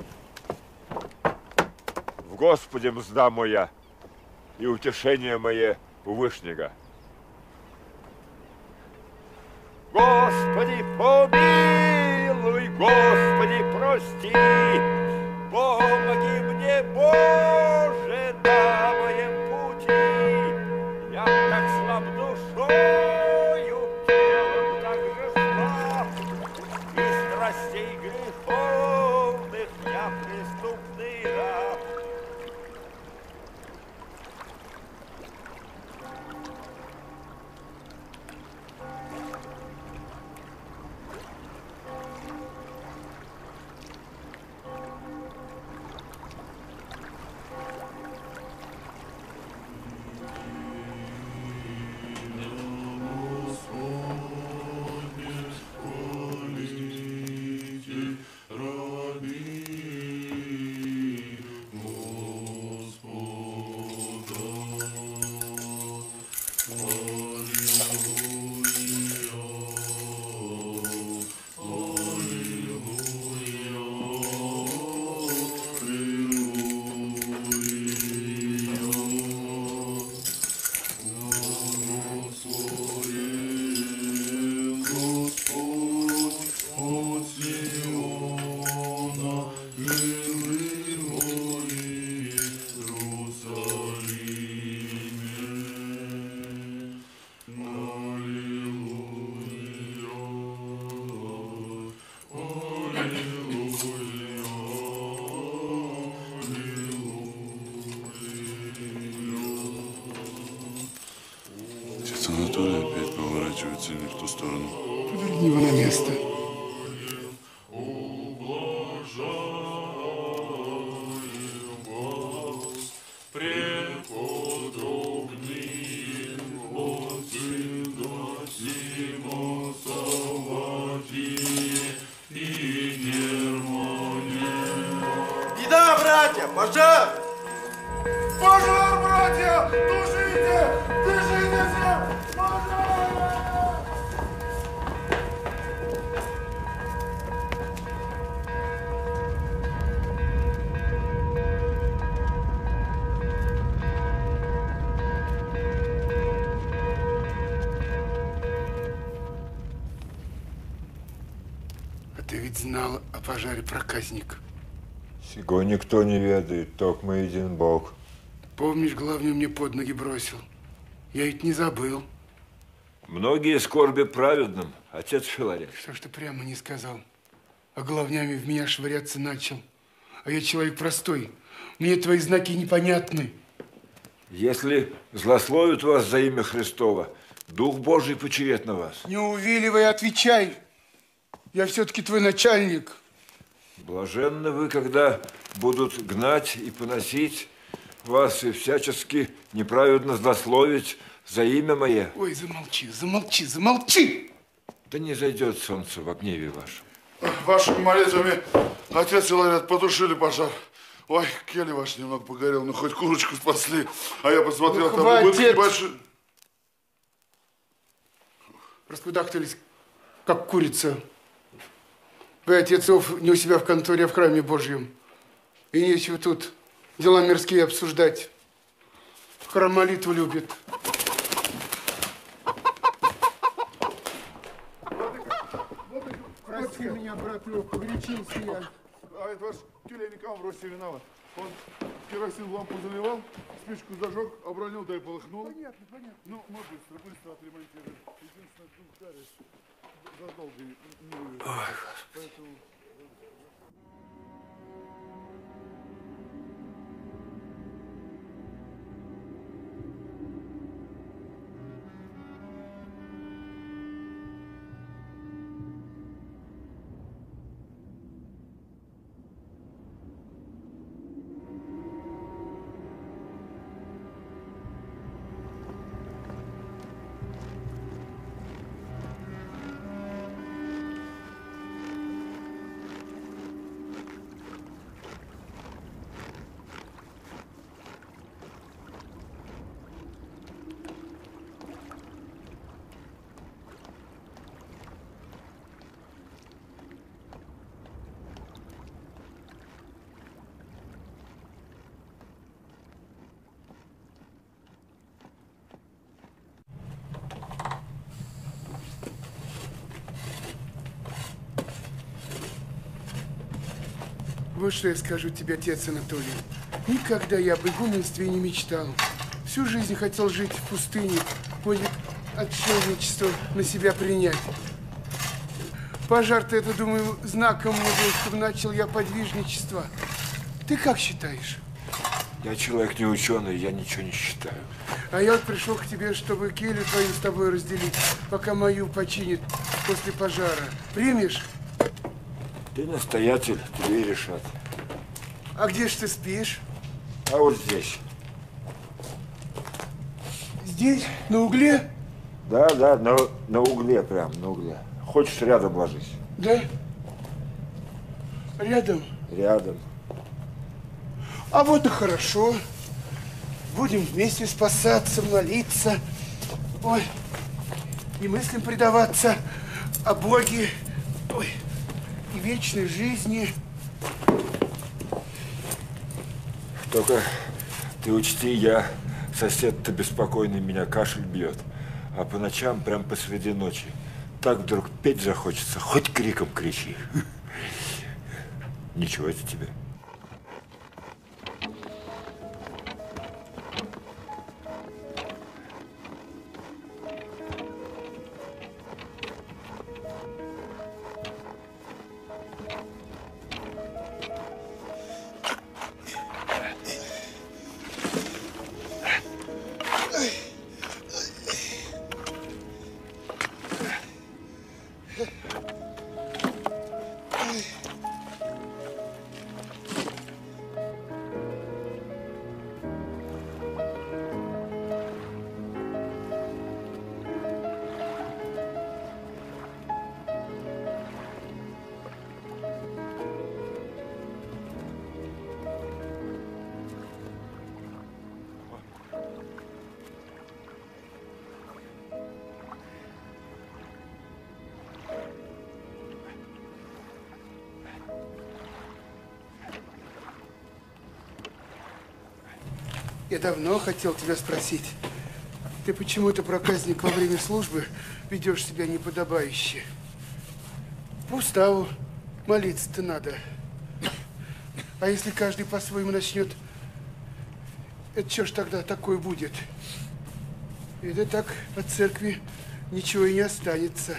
В Господе мзда моя и утешение мое у Вышнего. Господи, помилуй, Господи, прости, помоги мне, Боже, на моем пути. Я так слаб душою, телом так же слаб, и страстей греховных я преступный раб. Анатолий опять поворачивается не в ту сторону. Поверни его на место. Беда, братья, пожар! Пожар, братья! Тушите! Тушите все! А ты ведь знал о пожаре, проказник. Сего никто не ведает, только мы един Бог. Помнишь, главную мне под ноги бросил? Я ведь не забыл. Многие скорби праведным, отец Филарет. Что ж ты прямо не сказал? А головнями в меня швыряться начал. А я человек простой. Мне твои знаки непонятны. Если злословят вас за имя Христова, Дух Божий почиет на вас. Не увиливай, отвечай. Я все-таки твой начальник. Блаженны вы, когда будут гнать и поносить вас и всячески неправедно злословить за имя мое. Ой, замолчи, замолчи, замолчи! Да не зайдет солнце в гневе вашем. Вашими молитвами, отец Филарет, потушили пожар. Ой, келли ваш немного погорел, ну хоть курочку спасли. А я посмотрел, Ну, там хватит. убытки большие. Раскудахтались, как курица. Вы, отецов, не у себя в конторе, а в храме Божьем. И нечего тут дела мирские обсуждать. Храм молитву любит. Прости меня, брат Лёв, погорячился я. А это ваш тюленик Амвросий виноват. Он керосин в лампу заливал, спичку зажег, обронил, да и полыхнул. Понятно, понятно. Ну, мы быстро отремонтируем. Единственное, старец задолго не вывез. Поэтому... Вот что я скажу тебе, отец Анатолий. Никогда я об игуменстве не мечтал. Всю жизнь хотел жить в пустыне, подвиг отшельничества на себя принять. Пожар-то это, думаю, знаком мне был, чтобы начал я подвижничество. Ты как считаешь? Я человек не ученый, я ничего не считаю. А я вот пришел к тебе, чтобы келью твою с тобой разделить, пока мою починит после пожара. Примешь? Ты настоятель, тебе и решат. А где ж ты спишь? А вот здесь. Здесь? На угле? Да, на угле прям, на угле. Хочешь, рядом ложись. Да? Рядом? Рядом. А вот и хорошо. Будем вместе спасаться, молиться. Ой, и мыслям предаваться о Боге. Ой, и вечной жизни. Только ты учти, я, сосед-то беспокойный, меня кашель бьет. А по ночам, прям посреди ночи, так вдруг петь захочется, хоть криком кричи. Ничего это тебе. Я давно хотел тебя спросить. Ты почему-то, проказник, во время службы ведешь себя неподобающе. По уставу молиться-то надо. А если каждый по-своему начнет, это что ж тогда такое будет? Это так от церкви ничего и не останется.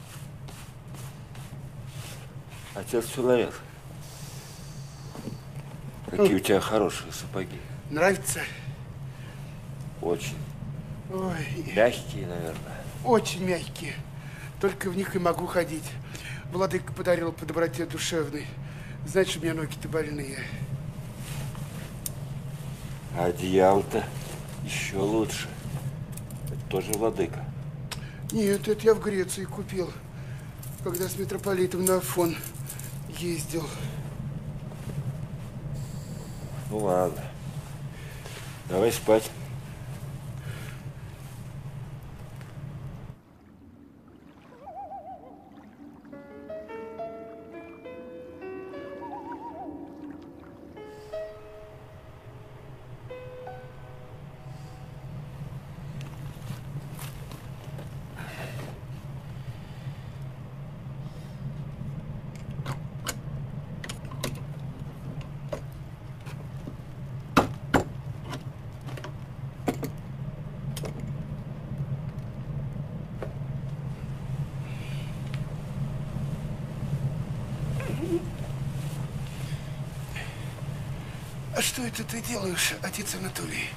Отец человек, какие у тебя хорошие сапоги. Нравится? Очень. Ой. Мягкие, наверное. Очень мягкие. Только в них и могу ходить. Владыка подарил по доброте душевной. Значит, у меня ноги-то больные. А одеяло-то еще лучше. Это тоже владыка. Нет, это я в Греции купил, когда с митрополитом на Афон ездил. Ну ладно. Давай спать. А что это ты делаешь, отец Анатолий?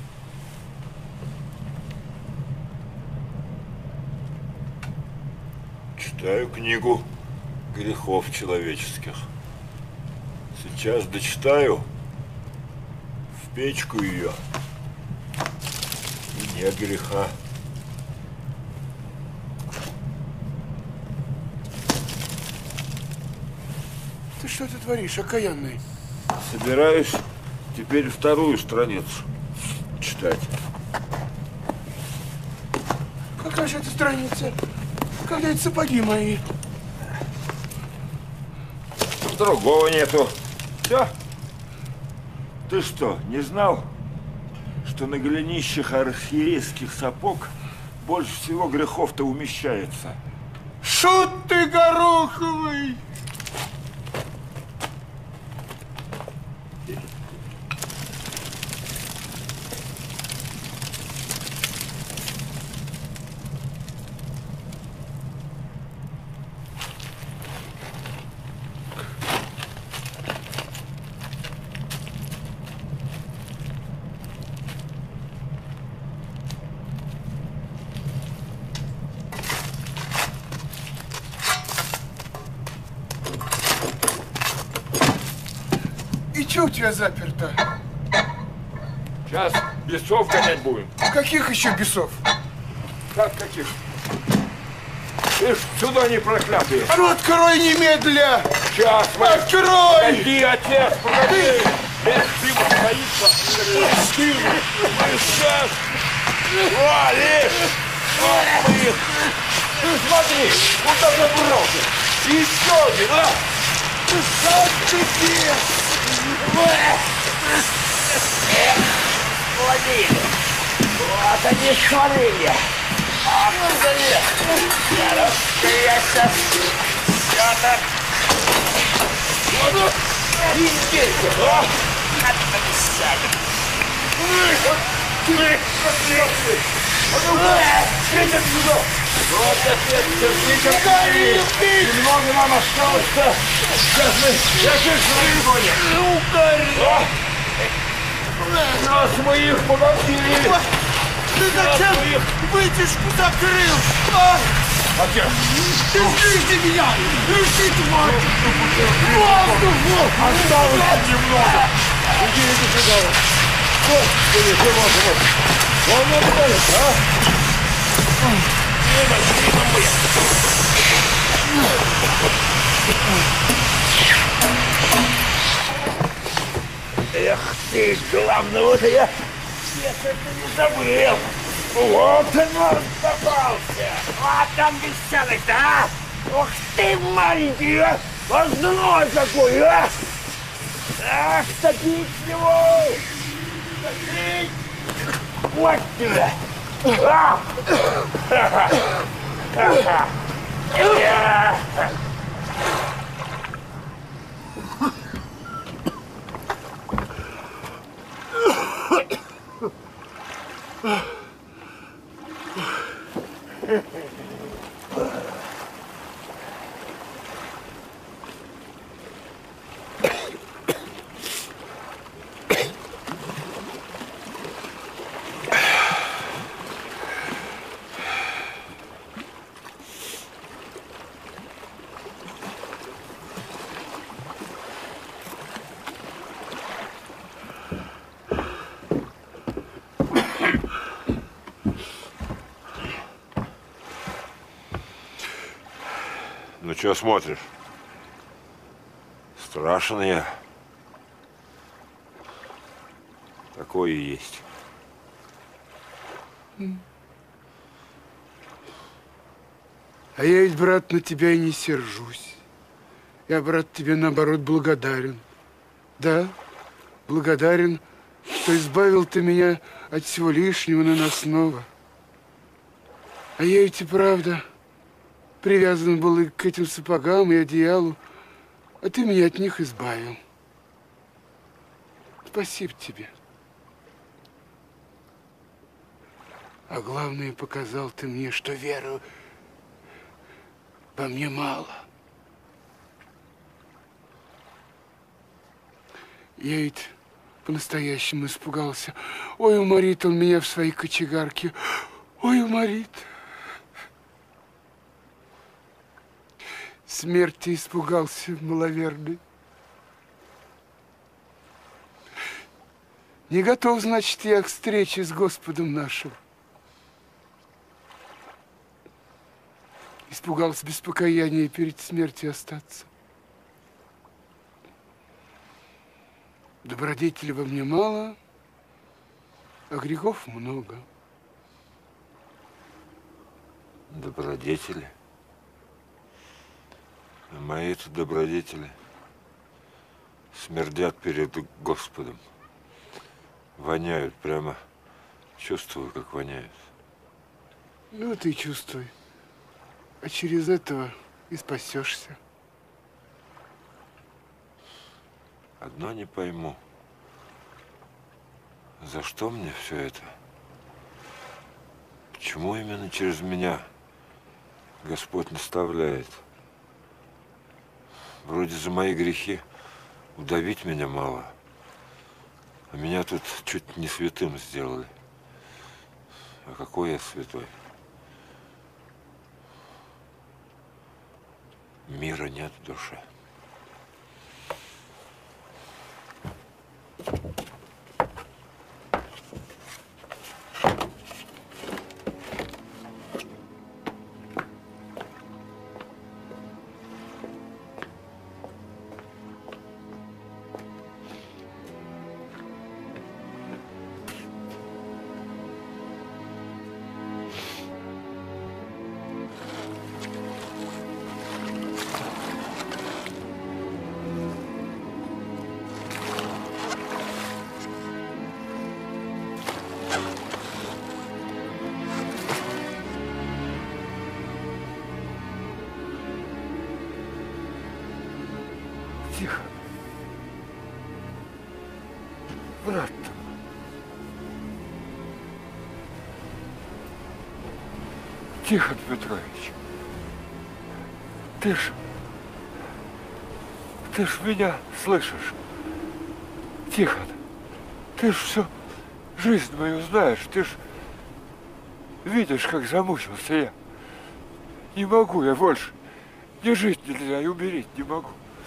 Читаю книгу грехов человеческих. Сейчас дочитаю, в печку ее, и нет греха. Ты что ты творишь, окаянный? Собираюсь теперь вторую страницу читать. Какая же это страница? Когда это сапоги мои? Другого нету. Все. Ты что, не знал, что на голенищах архиерейских сапог больше всего грехов-то умещается? Шут ты гороховый! Че у тебя заперто? Сейчас бесов гонять будем. Каких еще бесов? Как каких? Ишь, сюда не проклятые. А ну открой немедля! Сейчас мы. Открой! Погоди, отец, погоди! Эх, ты боится! Ты сейчас! Валишь! Вот мы их! Смотри, куда забрался! Еще один, а! Сам ты бес! Владимир, вот они швалили. Я сейчас все так. Немного нам осталось-то. Сейчас мы Нас мы их погубили. Ты зачем вытяжку закрыл? Отец! Держите меня! Держите, мать! Воздух! Осталось немного. Идите сюда. Господи, ты мой. Он отходит, а? Эх ты, главного-то я это не забыл. Вот он попался. Вот там бесценок-то, а! Ух ты, маленький, а! Возной какой, а! Ах, топить его! Топить! Вот тебя! А! Ну, что смотришь? Страшен я. Такое и есть. А я ведь, брат, на тебя и не сержусь. Я, брат, тебе, наоборот, благодарен. Да, благодарен, что избавил ты меня от всего лишнего наносного. А я ведь и правда привязан был и к этим сапогам, и одеялу, а ты меня от них избавил. Спасибо тебе. А главное, показал ты мне, что веры во мне мало. Я ведь по-настоящему испугался. Ой, уморит он меня в своей кочегарке. Ой, уморит. Смерти испугался маловерный. Не готов, значит, я к встрече с Господом нашим. Испугался без покаяния перед смертью остаться. Добродетели во мне мало, а грехов много. Добродетели? А мои-то добродетели смердят перед Господом. Воняют прямо. Чувствую, как воняют. Ну, ты чувствуй. А через этого и спасешься. Одно не пойму. За что мне все это? Почему именно через меня Господь наставляет? Вроде за мои грехи удавить меня мало. А меня тут чуть не святым сделали. А какой я святой? Мира нет в душе. Тихо. Брат. Тихон Петрович. Ты ж меня слышишь. Тихон, ты ж всю жизнь мою знаешь. Ты ж видишь, как замучился я. Не могу я больше. Не жить нельзя и умереть не могу.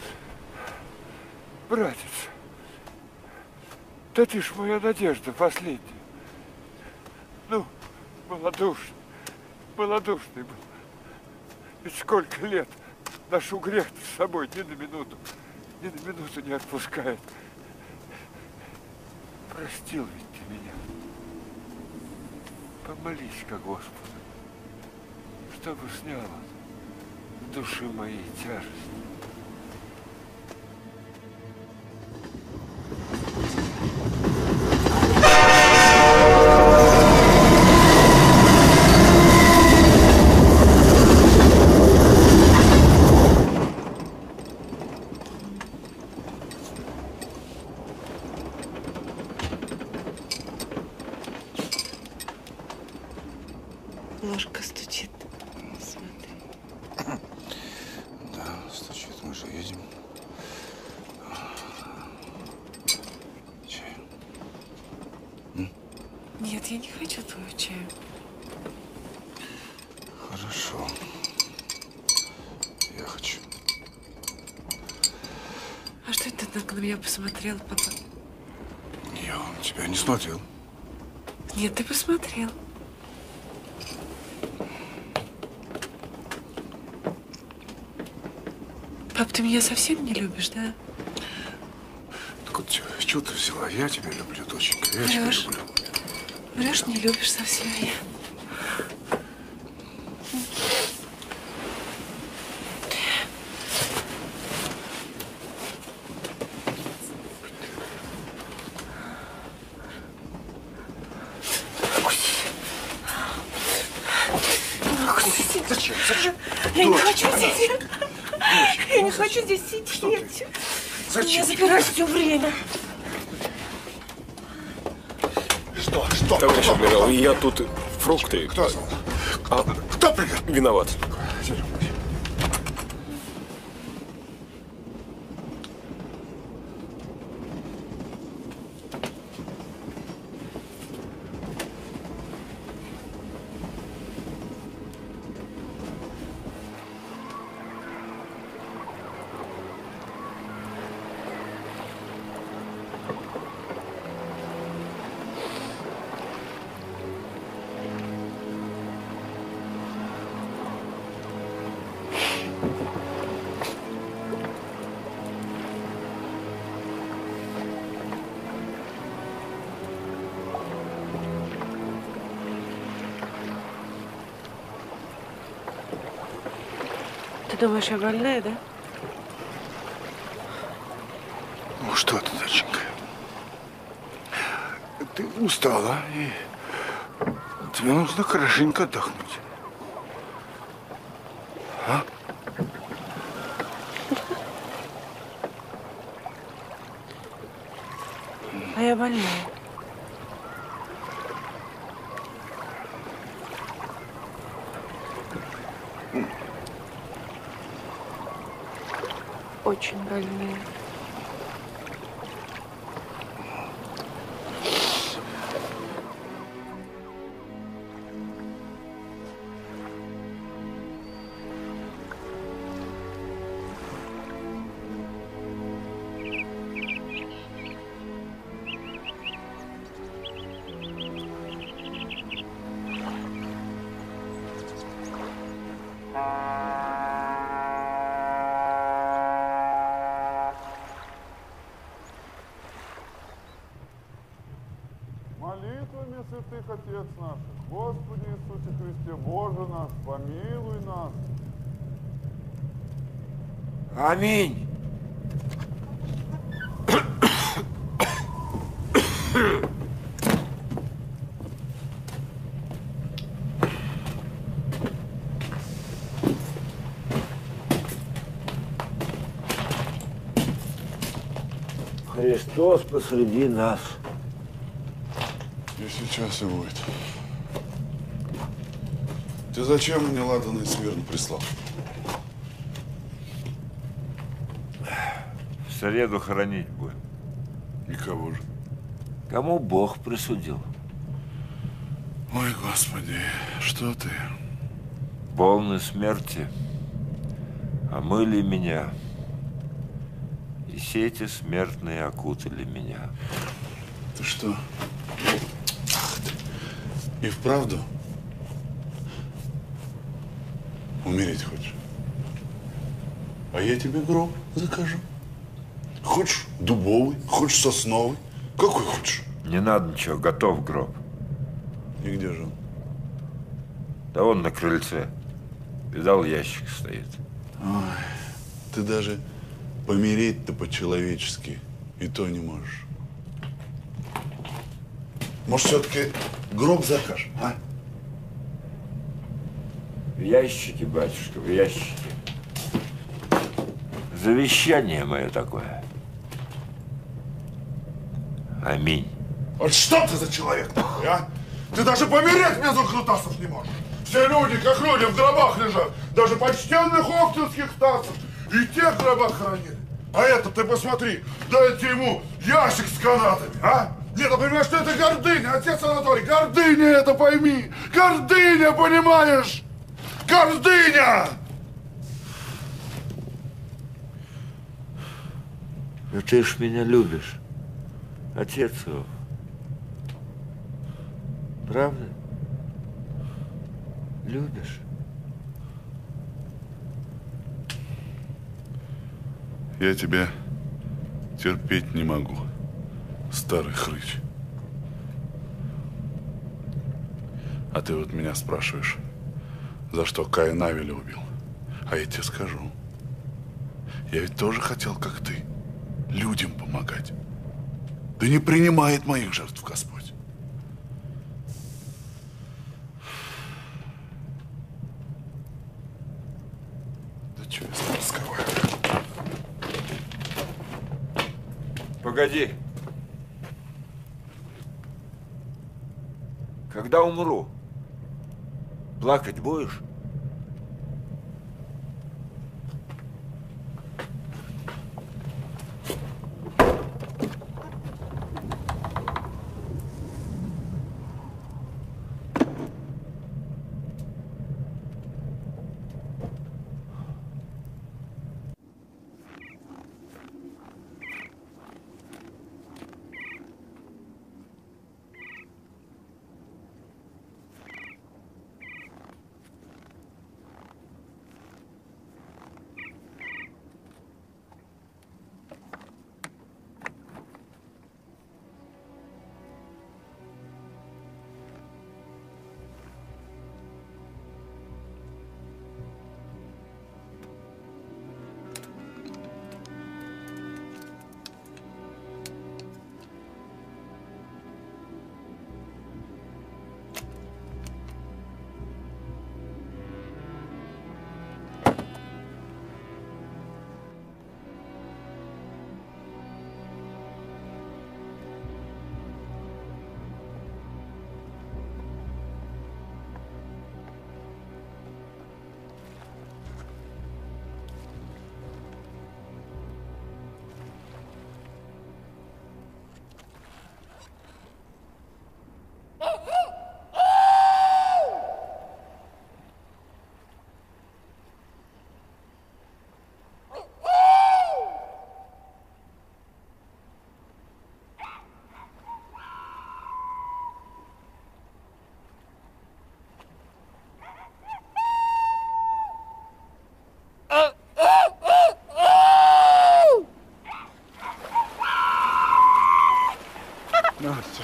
Братец, да ты ж моя надежда последняя. Ну, малодушный был. Ведь сколько лет ношу грех с собой, ни на минуту не отпускает. Простил ведь ты меня. Помолись-ка Господу, чтобы снял с души моей тяжесть. Ложка стучит. Смотри. Да, стучит. Мы же едем. Чай. Нет, я не хочу твою чаю. Хорошо. Я хочу. А что это ты так на меня посмотрел потом? Я на тебя не смотрел. Нет, ты посмотрел. Пап, ты меня совсем не любишь, да? Так вот, чего ты взяла? Я тебя люблю, доченька. Я тебя люблю. Врешь, не любишь совсем я. Зачем? Зачем? Я не хочу здесь. Я не хочу здесь сидеть. Зачем? Меня запирают все время. Что? Товарищ адмирал, я тут фрукты. Кто? Кто приготовил? Виноват. Ты думаешь, я больная, да? Ну что ты, доченька? Ты устала, и тебе нужно хорошенько отдохнуть. А? А я больная. Очень больная. Молитвами святых Отец наших, Господи Иисусе Христе, Боже наш, помилуй нас. Аминь. Христос посреди нас. И сейчас и будет. Ты зачем мне Ладана и Смирну прислал? В среду хоронить будем. И кого же? Кому Бог присудил. Ой, Господи, что ты? Полной смерти омыли меня, и сети смертные окутали меня. Ты что? И вправду? Умереть хочешь? А я тебе гроб закажу. Хочешь дубовый, хочешь сосновый, какой хочешь. Не надо ничего, готов гроб. И где же он? Да он на крыльце. Видал, ящик стоит. Ой, ты даже помереть-то по-человечески и то не можешь. Может, все-таки гроб закажем, а? В ящике, батюшка, в ящике. Завещание мое такое. Аминь. Вот что ты за человек такой, а? Ты даже помереть без укрутасов не можешь. Все люди, как люди, в гробах лежат. Даже почтенных оптинских старцев. И тех в гробах хоронили. А это ты посмотри, дайте ему ящик с канатами, а? Нет, ты понимаешь, что это гордыня, отец Анатолий, гордыня это пойми. Гордыня, понимаешь? Гордыня! Ну ты ж меня любишь, отец его. Правда? Любишь? Я тебя терпеть не могу, старый хрыч. А ты вот меня спрашиваешь, за что Каин Авеля убил? А я тебе скажу. Я ведь тоже хотел, как ты, людям помогать. Да не принимает моих жертв Господь. Да что я с тобой разговариваю? Погоди. Когда умру, плакать будешь?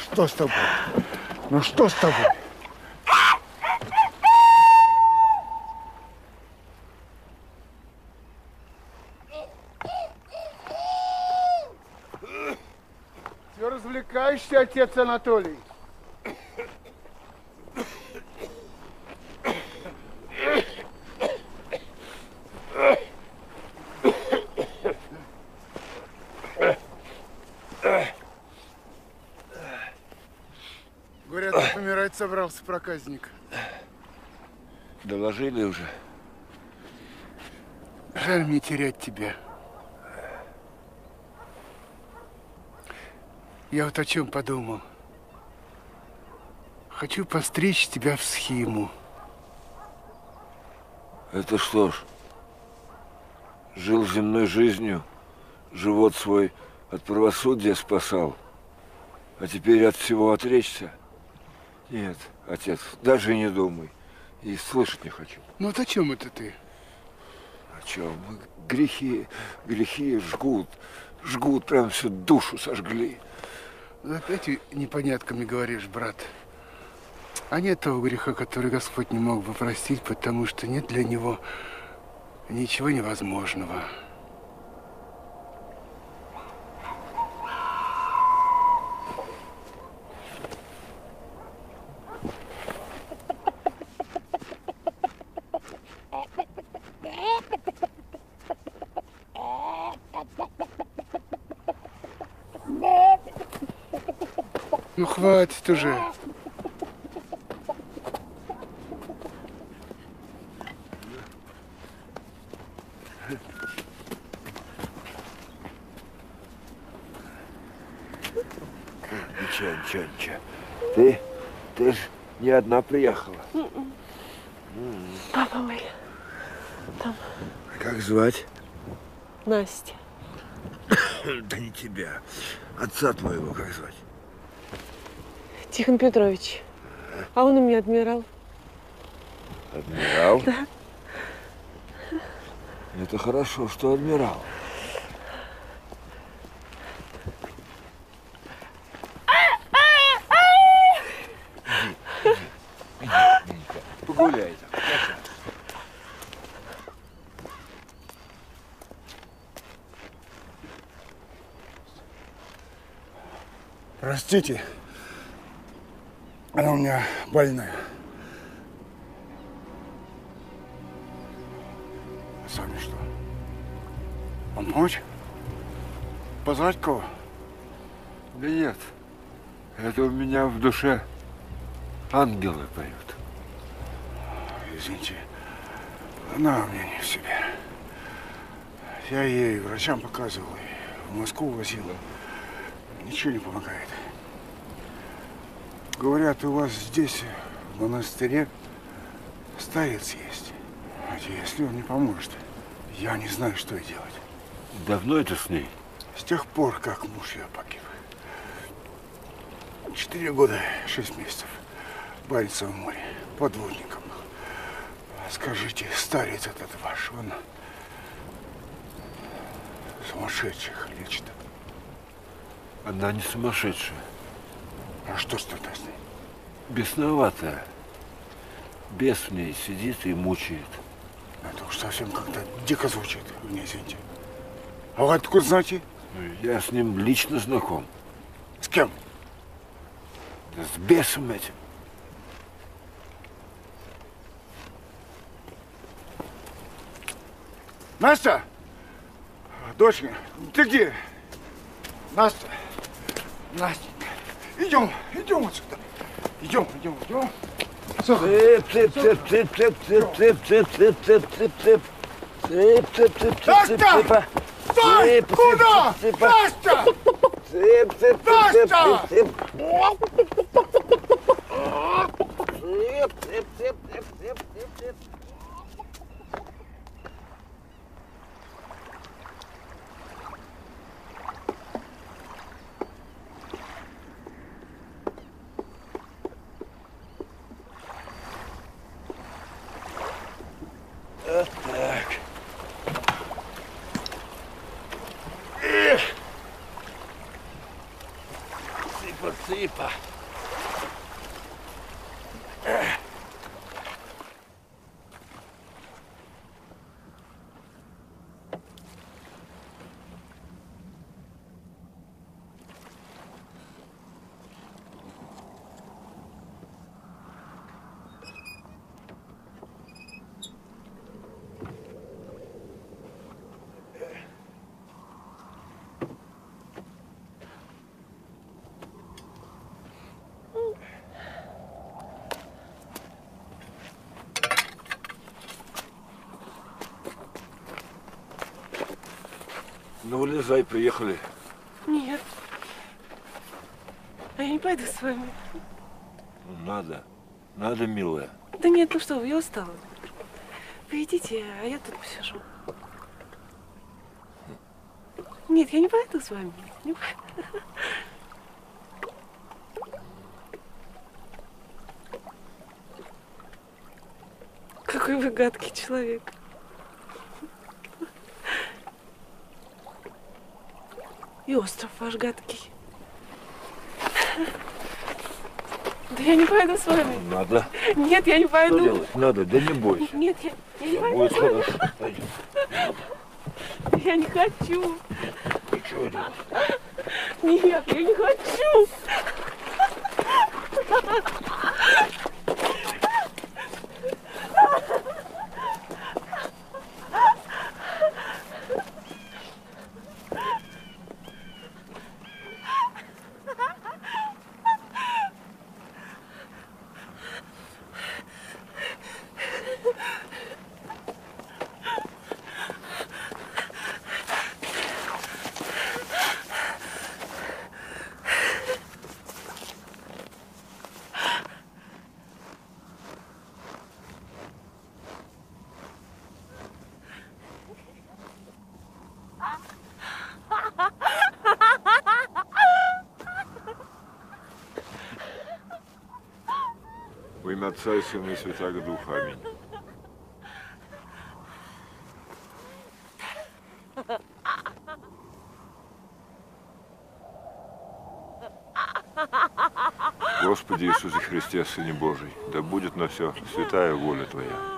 что с тобой? Ну что с тобой? Все развлекаешься, отец Анатолий? Говорят, ты помирать собрался, проказник. Доложили уже. Жаль мне терять тебя. Я вот о чем подумал. Хочу постричь тебя в схиму. Это что ж, жил земной жизнью, живот свой от правосудия спасал, а теперь от всего отречься? Нет, отец, даже и не думай. И слышать не хочу. Ну вот о чем это ты? О чем? Грехи жгут, прям всю душу сожгли. Ну, опять непонятками говоришь, брат. А нет того греха, который Господь не мог бы простить, потому что нет для него ничего невозможного. Ну, хватит уже. Ничего. Ты ж не одна приехала. Папа мой. Там. Как звать? Настя. Да не тебя. Отца твоего как звать? Тихон Петрович. А он у меня адмирал. Адмирал? Да. Это хорошо, что адмирал. Иди, погуляй там. Простите, она у меня больная. А сами что? Помочь? Позвать кого? Да нет, это у меня в душе ангелы поют. Извините, она у меня не в себе. Я ей врачам показывал, и в Москву возил. Ничего не помогает. Говорят, у вас здесь, в монастыре, старец есть. Если он не поможет, я не знаю, что и делать. Давно это с ней? С тех пор, как муж ее погиб. 4 года, 6 месяцев. В Баренцевом море, подводником был. Скажите, старец этот ваш, он сумасшедших лечит? Она не сумасшедшая. А что ж тогда с ней? Бесноватая. Бес в ней сидит и мучает. Это уж совсем как-то дико звучит, вы не извините. А вы откуда знаете? Я с ним лично знаком. С кем? Да с бесом этим. Настя! Дочка, ты где? Настя! Настя! Идем отсюда. Идем. Настя! Стой! Куда? Настя! Настя! Так. Эх! Сыпа. Ну, вылезай, приехали. Нет. А я не пойду с вами. Надо. Надо, милая. Да нет, ну что вы, я устала. Вы идите, а я тут посижу. Нет, я не пойду с вами. Не пойду. Какой вы гадкий человек. И остров ваш гадкий. Да я не пойду с вами. Надо. Нет, я не пойду. Что делать? Надо, да не бойся. Нет, я не пойду. Будет хорошо. Пойдем. Я не хочу. Ничего делать. Нет, я не хочу. Во имя Отца и Сына и Святаго Духа. Аминь. Господи Иисусе Христе, Сыне Божий, да будет на все святая воля Твоя.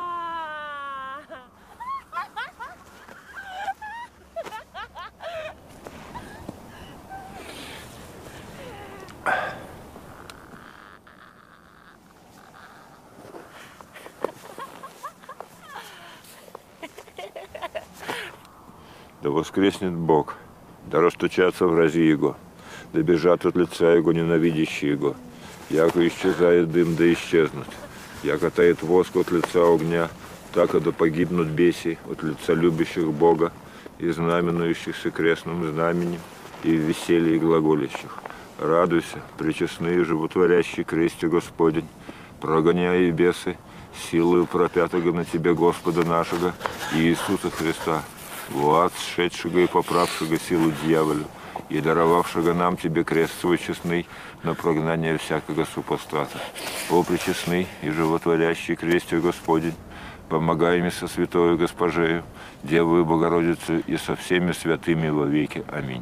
Да воскреснет Бог, да растучатся врази Его, да бежат от лица Его ненавидящие Его. Яко исчезает дым, да исчезнут. Яко тает воск от лица огня, так и да погибнут беси от лица любящих Бога и знаменующихся крестным знаменем и в веселье глаголящих. Радуйся, пречестные животворящий кресте Господень, прогоняя и бесы, силою пропятого на тебе Господа нашего и Иисуса Христа, в ад сшедшего и поправшего силу дьяволю, и даровавшего нам тебе крест свой честный на прогнание всякого супостата. О, пречестный и животворящий кресте Господень, помогай мне со святою Госпожею, Девою Богородицей и со всеми святыми во веки. Аминь.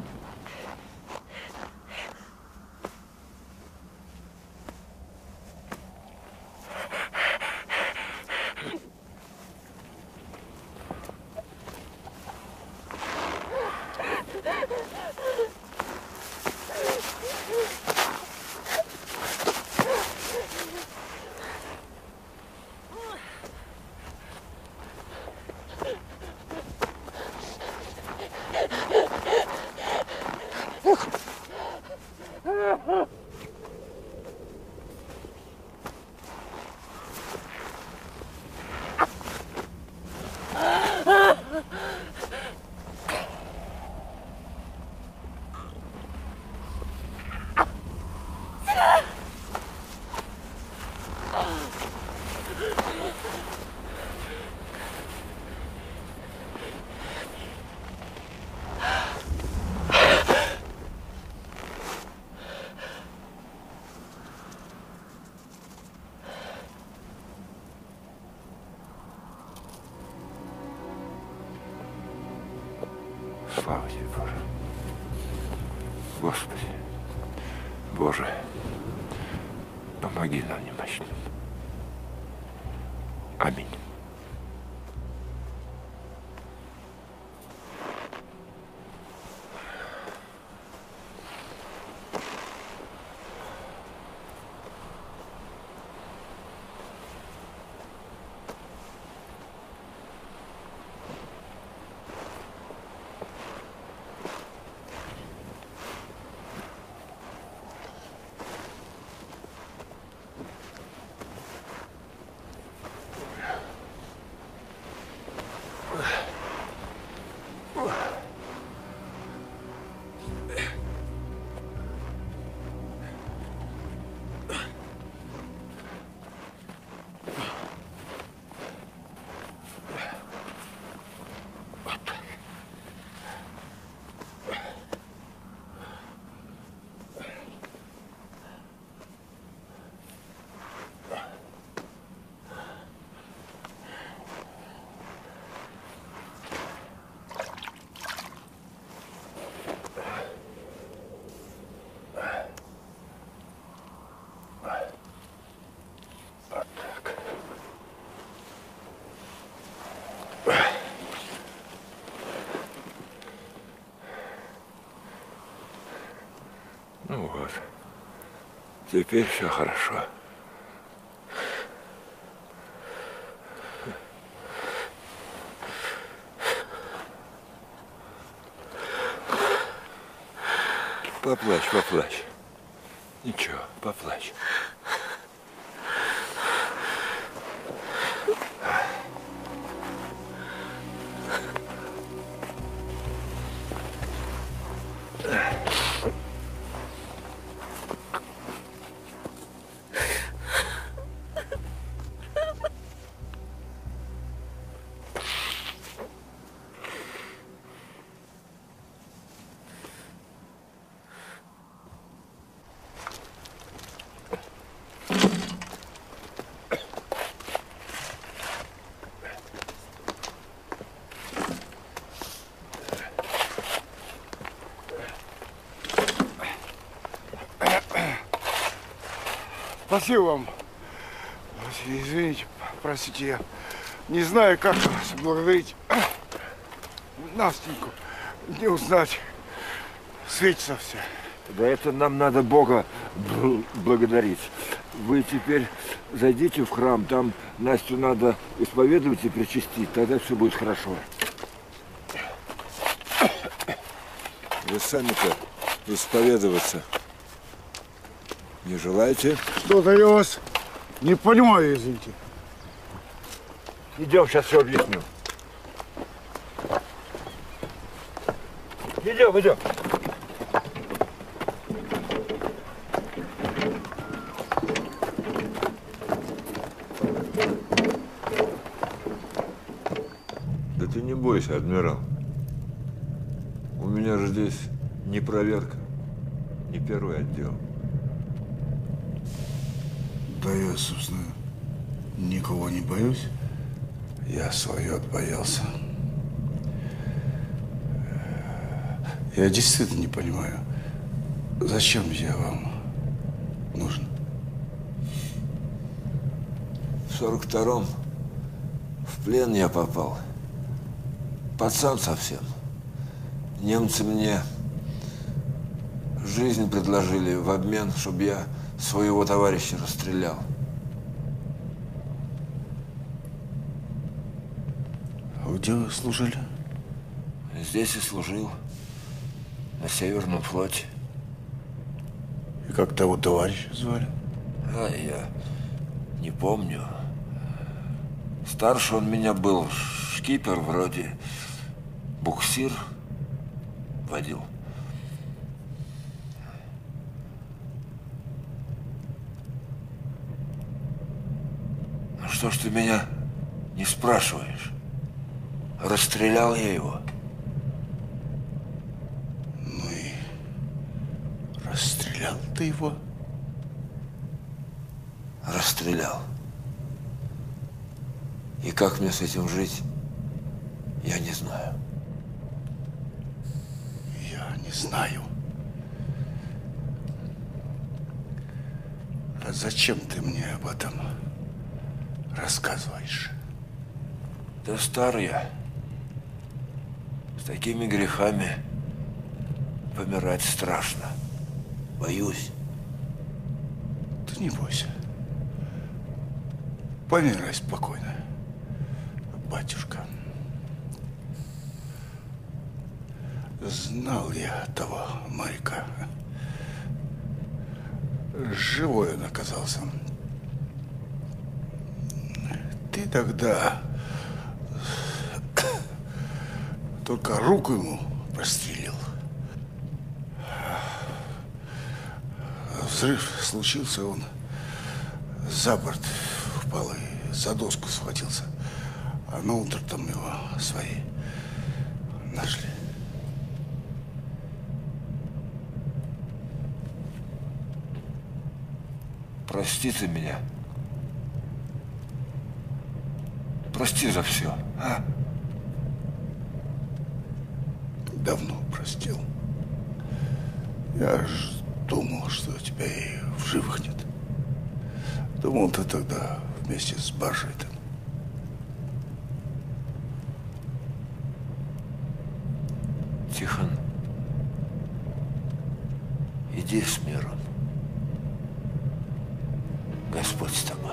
Слава тебе, Боже. Господи, Боже, помоги нам немощным. Аминь. Ну вот, теперь все хорошо. Поплачь, поплачь. Ничего, поплачь. Спасибо вам. Извините, простите, я не знаю, как вас благодарить. Настеньку не узнать. Светится все. Да это нам надо Бога благодарить. Вы теперь зайдите в храм, там Настю надо исповедовать и причастить, тогда все будет хорошо. Вы сами-то исповедоваться не желаете? Что-то я вас не понимаю, извините. Идем, сейчас все объясню. Идем, идем. Да ты не бойся, адмирал. У меня же здесь не проверка, не первый отдел. Да я, собственно, никого не боюсь. Я свое отбоялся. Я действительно не понимаю, зачем я вам нужен? В 42-м в плен я попал. Пацан совсем. Немцы мне жизнь предложили в обмен, чтобы я своего товарища расстрелял. А где вы служили? Здесь и служил. На Северном флоте. И как того товарища звали? А я не помню. Старше он меня был, шкипер вроде, буксир водил. Ну что ж ты меня не спрашиваешь? Расстрелял я его. Ну и расстрелял ты его? Расстрелял. И как мне с этим жить, я не знаю. Я не знаю. А зачем ты мне об этом рассказываешь? Да стар я. С такими грехами помирать страшно. Боюсь. Ты не бойся. Помирай спокойно, батюшка. Знал я того моряка. Живой он оказался. Ты тогда только руку ему прострелил. Взрыв случился, он за борт впал и за доску схватился. А на утро там его свои нашли. Прости ты меня. Прости за все, а? Давно простил. Я ж думал, что тебя и в живых нет. Думал, ты тогда вместе с баржей там. Тихон, иди с миром. Господь с тобой.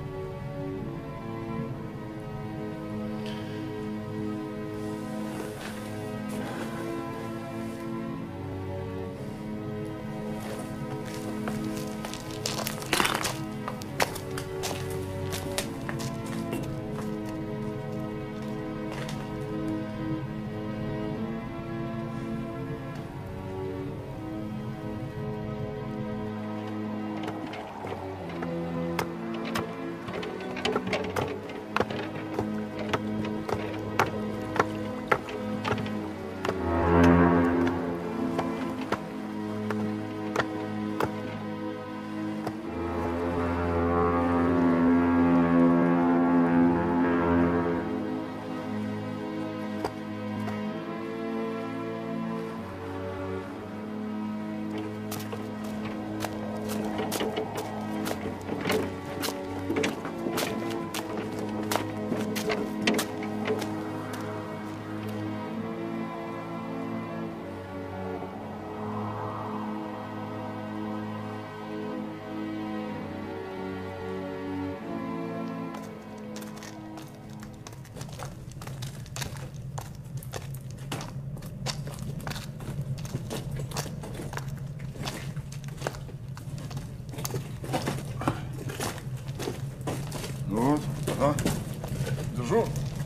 Вот, ага. Держу.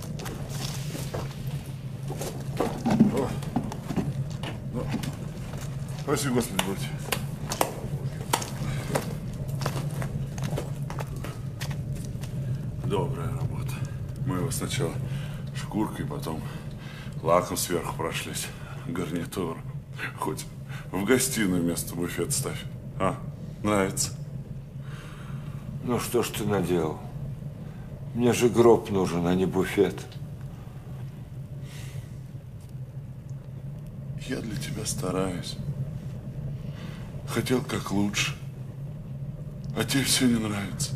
О. Ну. Спасибо, Господи, Боже. Добрая работа. Мы его сначала шкуркой, потом лаком сверху прошлись. Гарнитур. Хоть в гостиную вместо буфета ставь. А, нравится? Ну что ж ты наделал? Мне же гроб нужен, а не буфет. Я для тебя стараюсь. Хотел как лучше. А тебе все не нравится.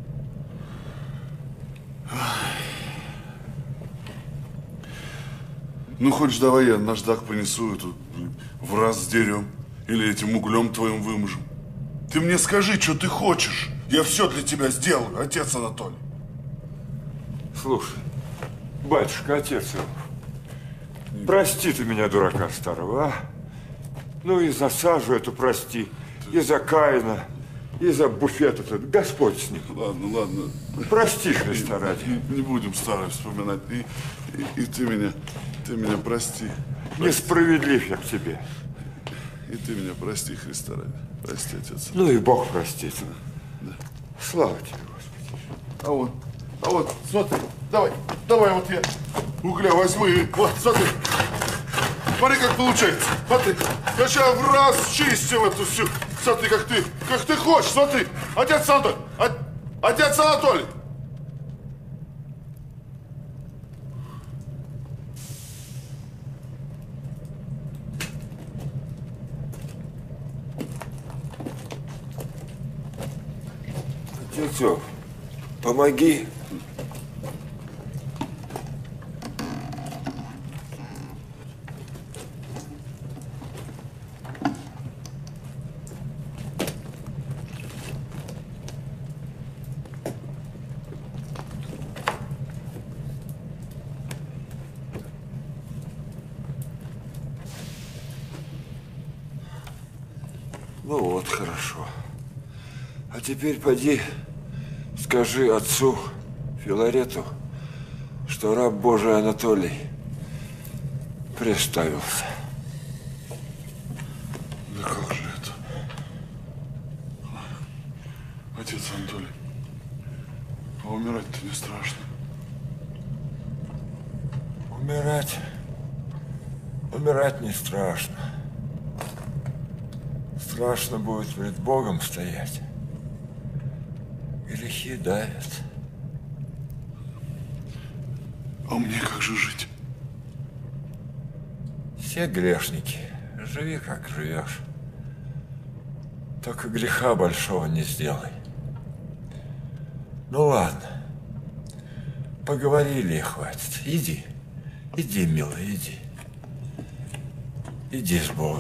Ну, хочешь, давай я наждак принесу, эту в раз сдерем. Или этим углем твоим выможем. Ты мне скажи, что ты хочешь. Я все для тебя сделаю, отец Анатолий. Слушай, батюшка, отец его, прости ты меня, дурака старого, а? Ну и за сажу эту прости, и за Каина, и за буфет этот. Господь с ним. Ладно, ладно. Прости, Христа ради. Не будем старым вспоминать. И ты меня прости. Несправедлив я к тебе. И ты меня прости, Христа ради. Прости, отец. Ну и Бог простит. Да. Слава тебе, Господи. А вот, смотри, давай вот я угля возьму и вот, смотри. Смотри, как получается. Смотри, сначала в раз чистил эту всю. Смотри, как ты хочешь, смотри. Отец Анатолий, отец Анатолий. Дегтев, помоги. Ну вот, хорошо. А теперь поди, скажи отцу Филарету, что раб Божий Анатолий приставился. Да как же это? Отец Анатолий, а умирать-то не страшно? Умирать не страшно. Страшно будет перед Богом стоять. Грехи давят. А мне как же жить? Все грешники. Живи, как живешь. Только греха большого не сделай. Ну ладно. Поговорили и хватит. Иди. Иди, милый, иди. Иди с Богом.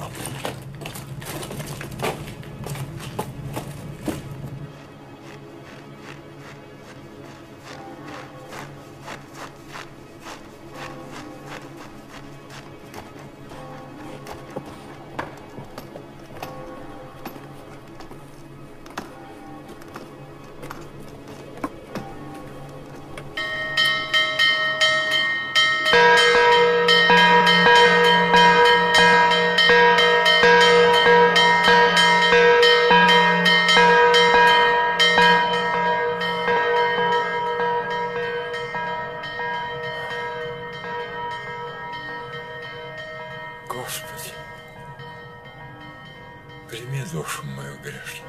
Господи, прими душу мою грешную.